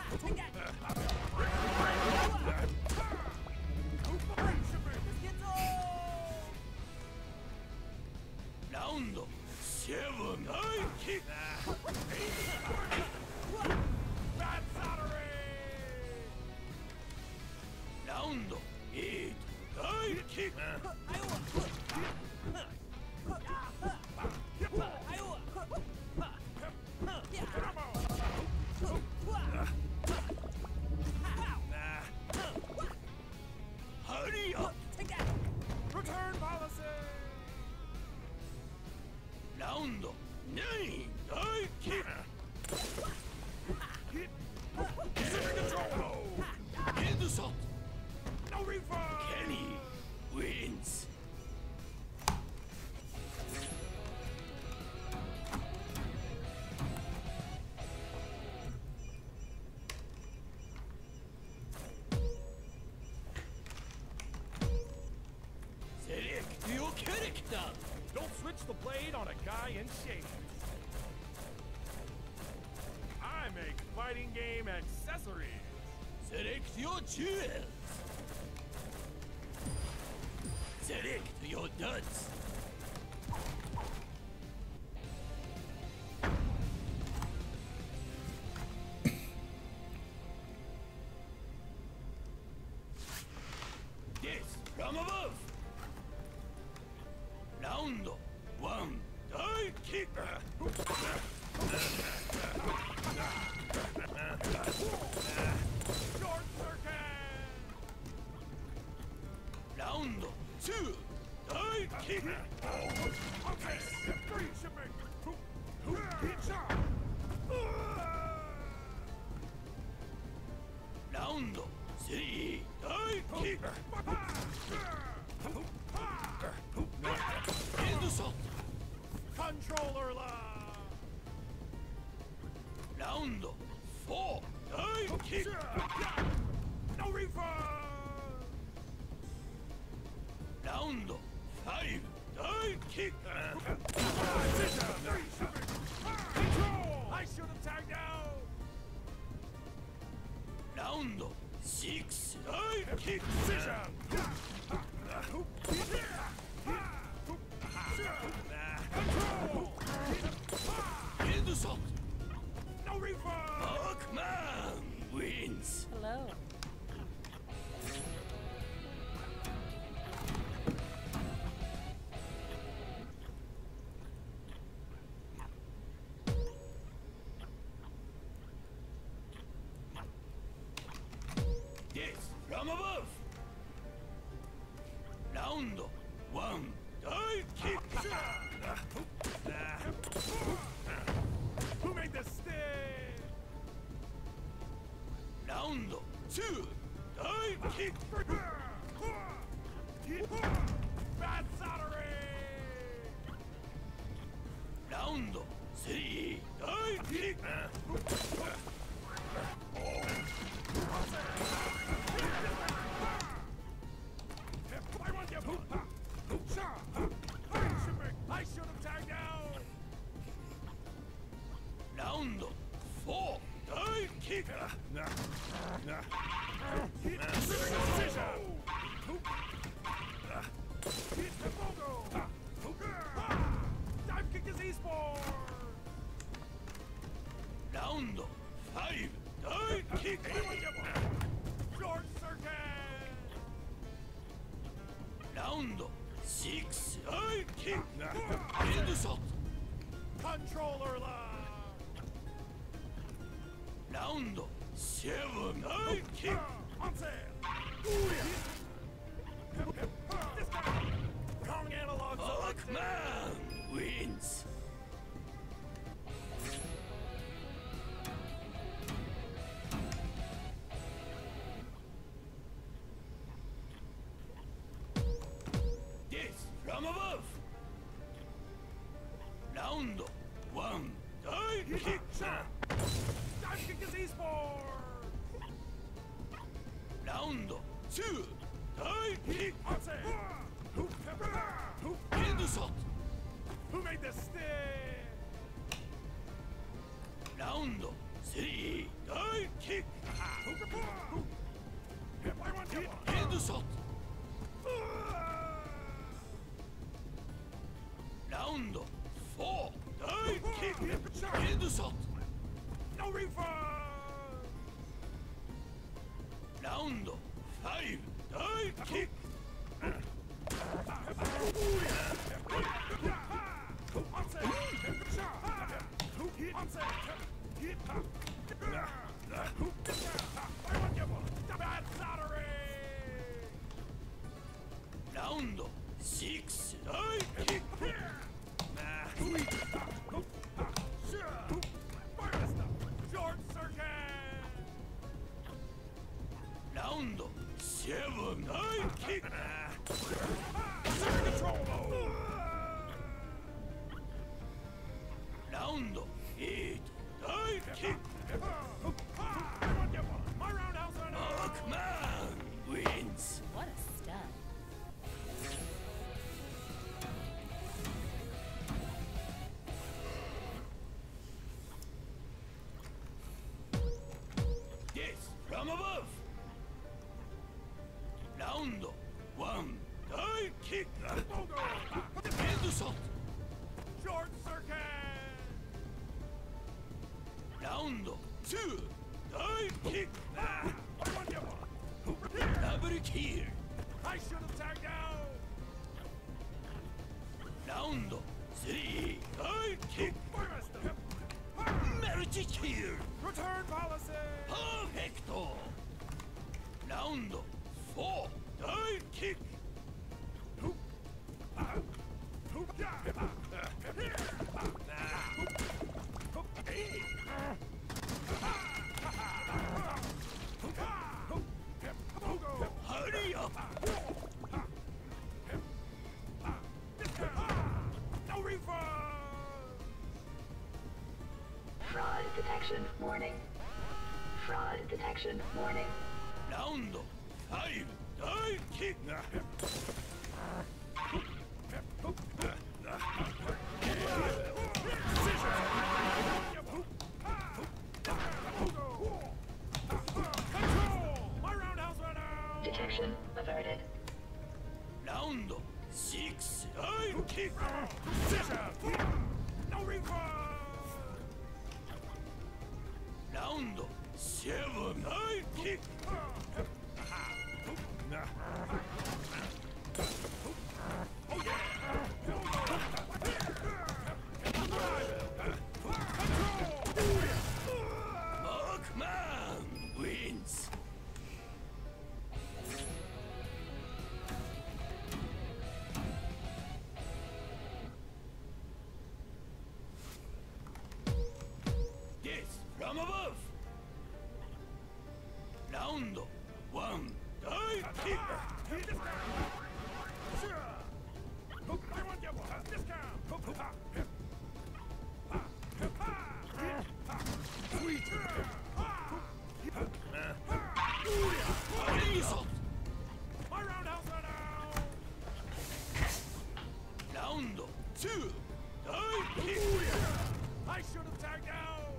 Speaker 2: Round seven, die kick.
Speaker 8: Bad soldering.
Speaker 2: Round eight, die kick. Hurry up.
Speaker 8: Return policy.
Speaker 2: Round nine, die kick.
Speaker 8: Super control.
Speaker 2: Headshot.
Speaker 8: No refund.
Speaker 2: Kenny wins. Select your character.
Speaker 8: Don't switch the blade on a guy in shape. I make fighting game accessories.
Speaker 2: Select your jewels. Select your duds. Yes, from above. Round one, die kick.
Speaker 8: Short circuit.
Speaker 2: Round two, die kick.
Speaker 8: Okay, free shipping. Hit shot.
Speaker 2: Round three, die kick. Headshot.
Speaker 8: Controller lock.
Speaker 2: Round four, die kick.
Speaker 8: No refund.
Speaker 2: Round five, die kick.
Speaker 8: Control. I should have tagged out.
Speaker 2: Round six, die kick.
Speaker 8: Control.
Speaker 2: Headshot.
Speaker 8: No refund.
Speaker 2: Markman wins.
Speaker 5: Hello.
Speaker 2: Yes, from above. Round one, die kick.
Speaker 8: Who made the stick?
Speaker 2: Round two, die kick.
Speaker 8: Bad soldering.
Speaker 2: Round three, die kick.
Speaker 8: I want you. I should have tagged out.
Speaker 2: Round four, die kick.
Speaker 8: Dive kick is E-Sport.
Speaker 2: Round five. Die kick.
Speaker 8: Short circuit!
Speaker 2: Round six. Die kick. Headshot.
Speaker 8: Controller lock!
Speaker 2: Round seven. Die kick.
Speaker 8: On sale! Wrong analog selected!
Speaker 2: Hawkman wins. Yes, from above. Round one. Die kick.
Speaker 8: Dive kick is e-sport!
Speaker 2: Round two. Die kick.
Speaker 8: On sale! Who, who,
Speaker 2: Headshot.
Speaker 8: who made this stick?
Speaker 2: Round three. Die kick.
Speaker 8: Who, who, hit by one, get one!
Speaker 2: Headshot. Round four. Die kick. Headshot.
Speaker 8: No refund!
Speaker 2: Round five. Die kick.
Speaker 8: On sale! Who hit? On sale! Hit! Who by one, get one! Bad soldering!
Speaker 2: Round six. Die kick.
Speaker 8: Short circuit!
Speaker 2: Round seven. Die kick.
Speaker 8: Center control mode!
Speaker 2: Round eight. Die kick.
Speaker 8: By one, get one! My roundhouse went out!
Speaker 2: Hawkman wins.
Speaker 5: What a stud.
Speaker 2: Yes, from above. Round one. Die kick. Headshot.
Speaker 8: Short circuit!
Speaker 2: Round two. Die kick.
Speaker 8: By one, get one!
Speaker 2: Double kill.
Speaker 8: I should have tagged out!
Speaker 2: Round three. Die kick.
Speaker 8: By Mister
Speaker 2: Multi kill.
Speaker 8: Return policy!
Speaker 2: Perfecto. Round four. Die kick. Hurry up.
Speaker 8: No refund!
Speaker 6: Fraud detection warning. Fraud detection warning.
Speaker 2: Round five. Die kick.
Speaker 8: Control! My roundhouse went out!
Speaker 6: Detection averted.
Speaker 2: Round six. Die kick.
Speaker 8: No refund!
Speaker 2: Round seven. Die kick. Hawkman wins. Yes, from above. Round one. Die kick.
Speaker 8: I want you one. Discount! Sweet!
Speaker 2: Headshot.
Speaker 8: My roundhouse went out!
Speaker 2: Round two. Die kick.
Speaker 8: I should have tagged out!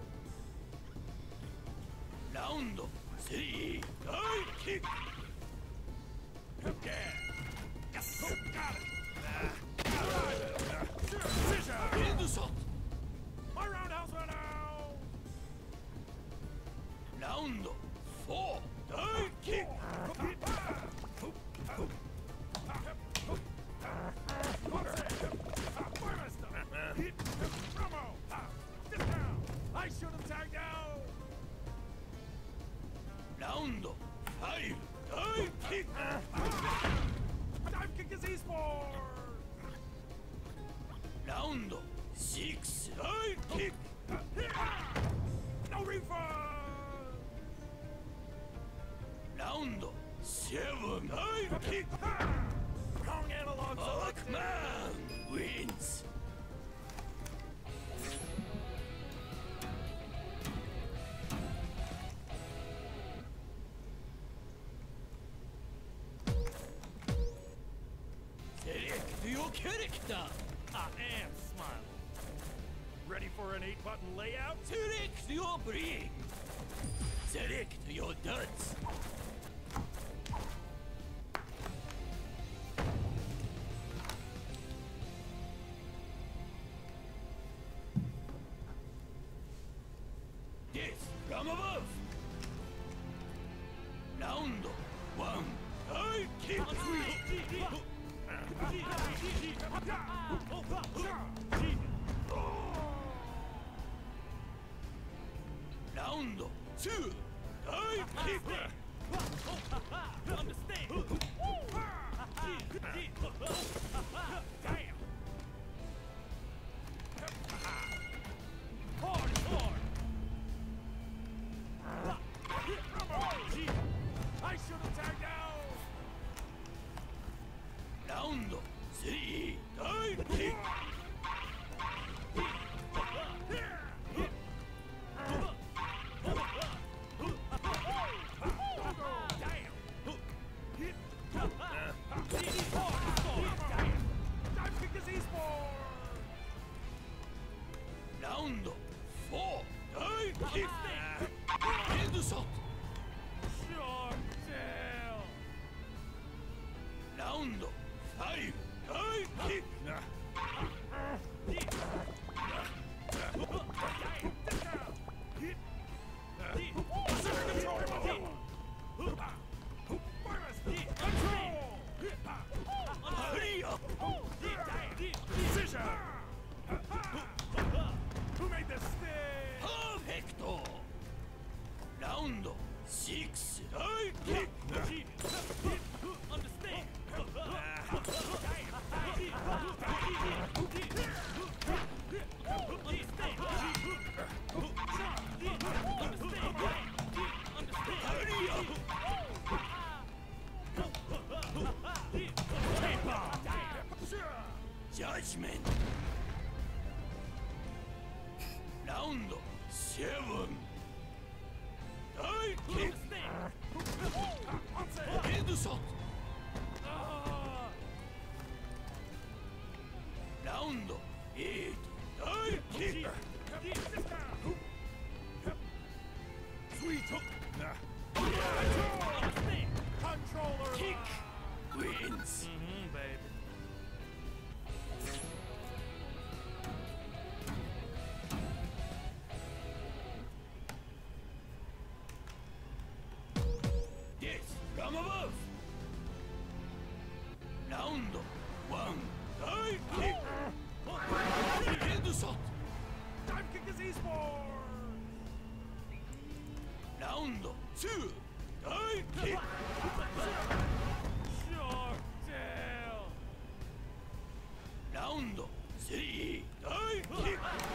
Speaker 2: Round three. Die kick.
Speaker 8: Yeah! Yes! Got it! Precision!
Speaker 2: Headshot.
Speaker 8: My roundhouse went out!
Speaker 2: Round five. Dive kick.
Speaker 8: Dive kick is e-sport.
Speaker 2: Round six. Dive kick.
Speaker 8: No refund.
Speaker 2: Round seven. Dive kick.
Speaker 8: Wrong analog selected.
Speaker 2: Hawkman wins. Select your character.
Speaker 8: I am smiling. Ready for an eight-button layout?
Speaker 2: Select your brain. Select your duds. Yes, from above. Round one. I kick. Round two. I kick.
Speaker 8: Understand? Damn. Hard is hard. I should have tagged out.
Speaker 2: Round three. I kick. Round four. I kick. Headshot.
Speaker 8: Shark tail.
Speaker 2: Round five. I kick. Hurry up.
Speaker 8: Decision. Who made this stick?
Speaker 2: Perfecto. Round six. I kick.
Speaker 8: Understand?
Speaker 2: Hurry up. Judgment. Round seven. I kick. Headshot. Round eight. I kick.
Speaker 8: Sweet hook. Controller.
Speaker 2: Kick wins.
Speaker 8: Mm-hmm, baby.
Speaker 2: Yes, from above. Round one. I kick. Headshot.
Speaker 8: Dive kick is e-sport.
Speaker 2: Round two. I kick.
Speaker 8: Shark tail.
Speaker 2: Round three. I kick.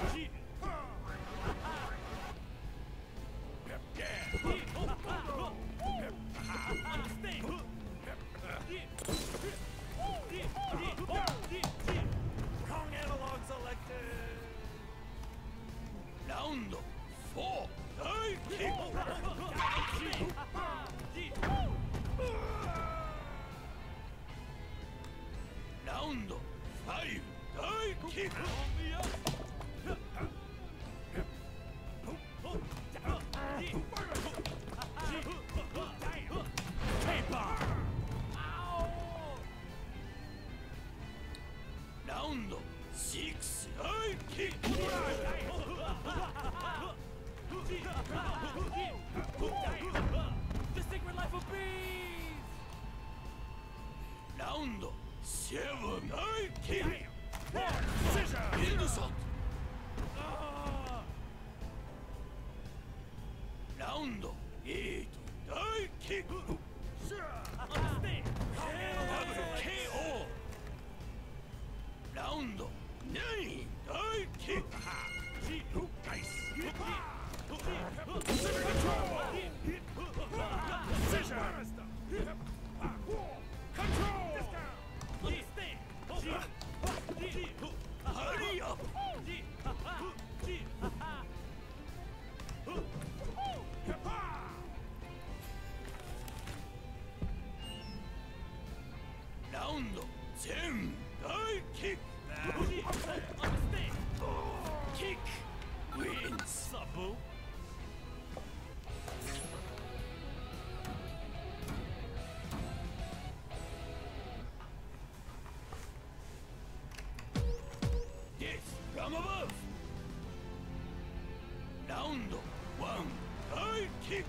Speaker 8: Wrong analog selected.
Speaker 2: Round four. I kick. Round five. I kick. Round six. I kick.
Speaker 8: The secret life of bees.
Speaker 2: Round seven. I kick.
Speaker 8: Decision.
Speaker 2: Headshot.
Speaker 8: Ah.
Speaker 2: Round eight. I wins. Sabu. Yes, from above. Round one. High kick.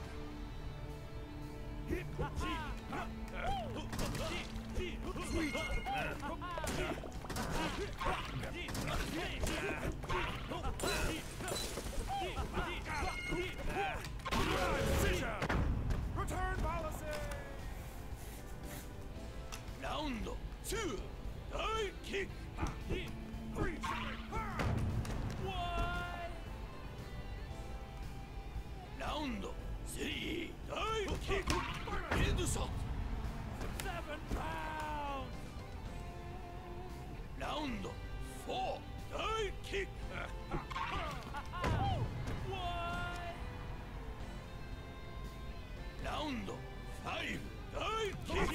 Speaker 8: Return policy!
Speaker 2: Round two. High kick.
Speaker 8: Three,
Speaker 2: What? Round three. High kick. Head shot.
Speaker 8: seven pounds!
Speaker 2: Round four. High kick.
Speaker 8: What?
Speaker 2: Round five. High kick.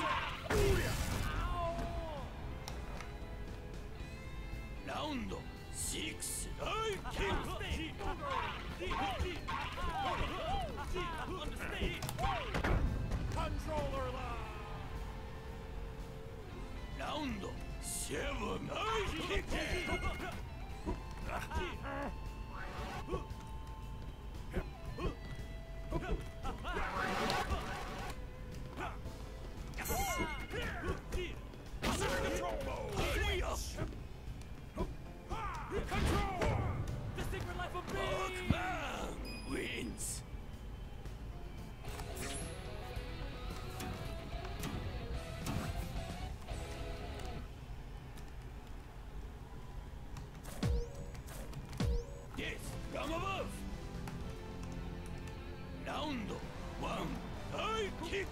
Speaker 2: Round six. High kick.
Speaker 8: Controller line!
Speaker 2: Round seven. High kick.
Speaker 8: Control mode!
Speaker 2: Hurry up.
Speaker 8: Control!
Speaker 5: The secret life of me!
Speaker 2: Hawkman wins. Yes, from above. Round one. High kick.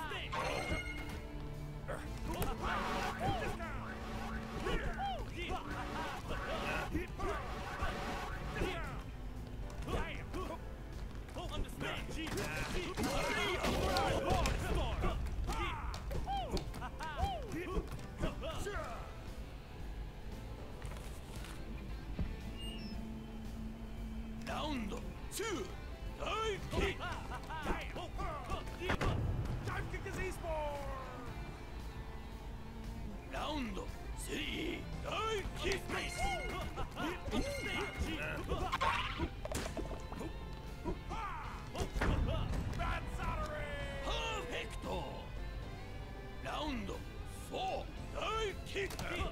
Speaker 2: Round two. High kick.
Speaker 8: Dive kick is e-sport!
Speaker 2: Round three. High kick.
Speaker 8: Bad soldering!
Speaker 2: Perfecto. Round four. High kick.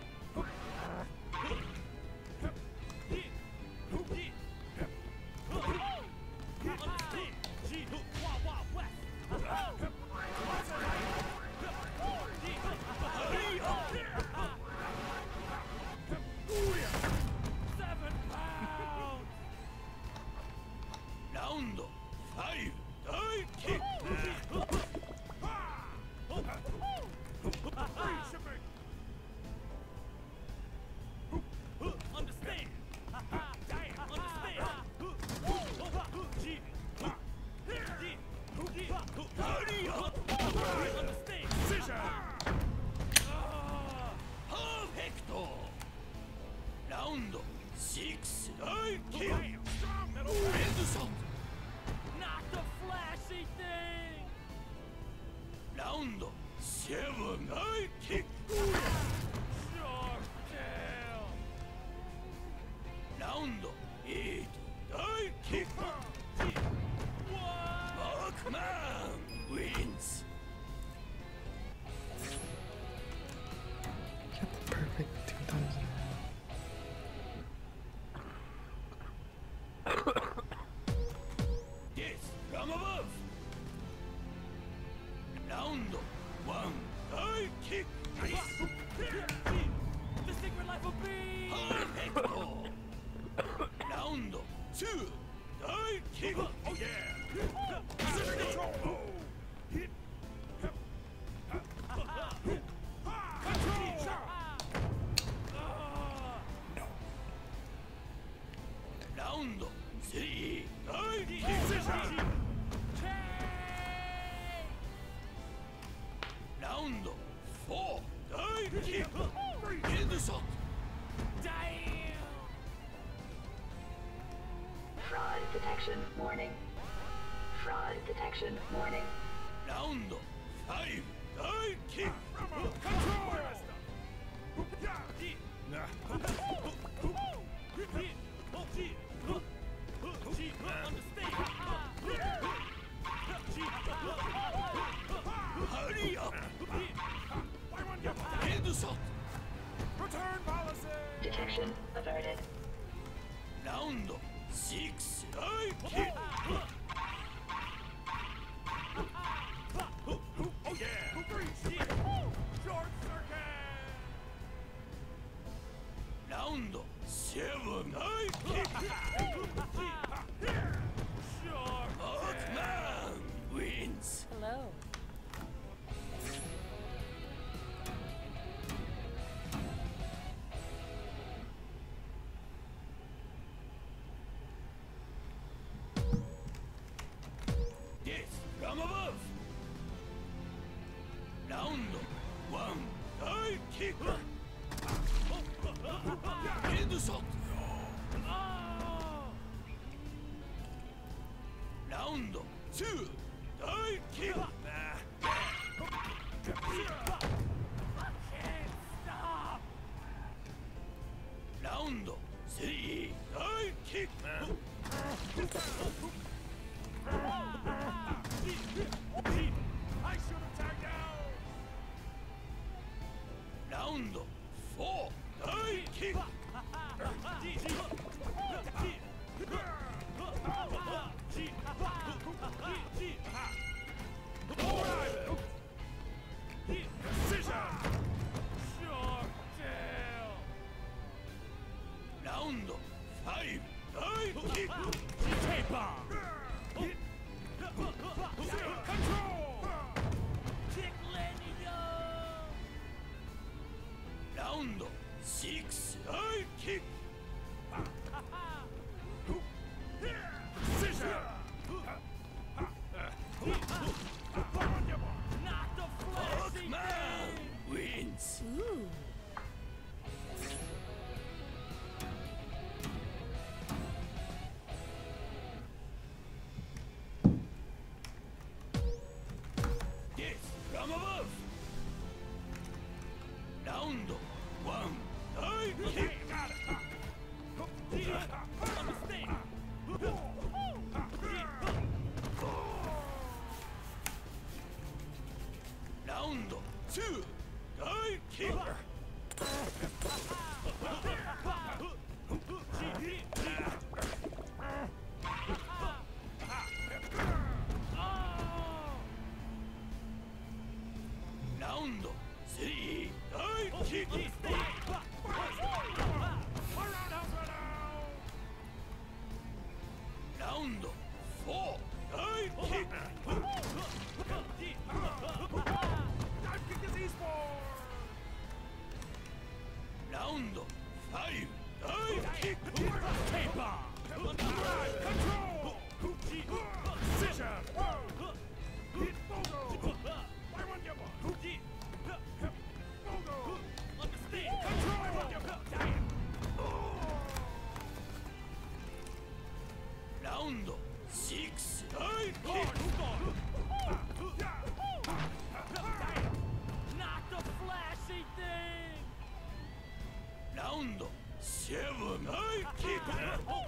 Speaker 2: Hurry up.
Speaker 8: Seven pounds!
Speaker 2: Round five. High kick.
Speaker 8: Free shipping!
Speaker 2: Understand.
Speaker 8: Damn!
Speaker 2: Understand. Hurry up. Understand.
Speaker 8: Scissor!
Speaker 2: Perfecto. Round six. High kick.
Speaker 8: Damn! Strong middle!
Speaker 2: Head shot.
Speaker 5: Not the flashy thing!
Speaker 2: Round seven. High kick.
Speaker 8: Sharp tail!
Speaker 2: Round eight. High kick. Hawkman wins.
Speaker 3: Get the perfect two times in a row.
Speaker 2: Yes, from above. Round one. High kick.
Speaker 5: The secret life of me!
Speaker 2: Perfecto. Round two. High kick.
Speaker 8: Oh yeah! Scissor control mode! Control!
Speaker 2: Round three. High kick.
Speaker 8: Scissor!
Speaker 2: Round four. High kick. Head shot.
Speaker 5: Damn!
Speaker 6: detection warning. Fraud detection warning.
Speaker 2: Round five. Die kick.
Speaker 8: Control!
Speaker 2: Hurry up.
Speaker 8: I want your
Speaker 2: Headshot.
Speaker 8: return policy!
Speaker 6: Detection averted.
Speaker 2: Round six. Die kick.
Speaker 8: Oh yeah! Three! Short circuit!
Speaker 2: Round seven. Die kick.
Speaker 8: Sure!
Speaker 2: Hawkman wins.
Speaker 5: Hello.
Speaker 2: Yes, from above. Round one. Die kick. Headshot. Round two. Die kick. Round three. Die kick.
Speaker 8: I should have tagged out!
Speaker 2: Round four. Die kick.
Speaker 8: Decision! Sure deal!
Speaker 2: Round five. Die kick.
Speaker 8: Taper! Control!
Speaker 5: Kick Lenny
Speaker 2: Round six. Die kick.
Speaker 8: Decision!
Speaker 5: Not the flashy
Speaker 2: Hawkman wins.
Speaker 5: Ooh.
Speaker 2: Yes, from above. Round one. Die kick.
Speaker 8: Got it!
Speaker 5: A mistake.
Speaker 2: Round two. Die kick. Round three. Die kick. Round four. Die kick.
Speaker 8: Dive kick is e-sport!
Speaker 2: Round five. Die kick.
Speaker 8: Taper! Control! Decision! Hit Bogo! I want your ball! Bogo! Control! I want your ball!
Speaker 2: Round six. Die kick.
Speaker 5: Not the flashy thing.
Speaker 2: Round seven. Die kick.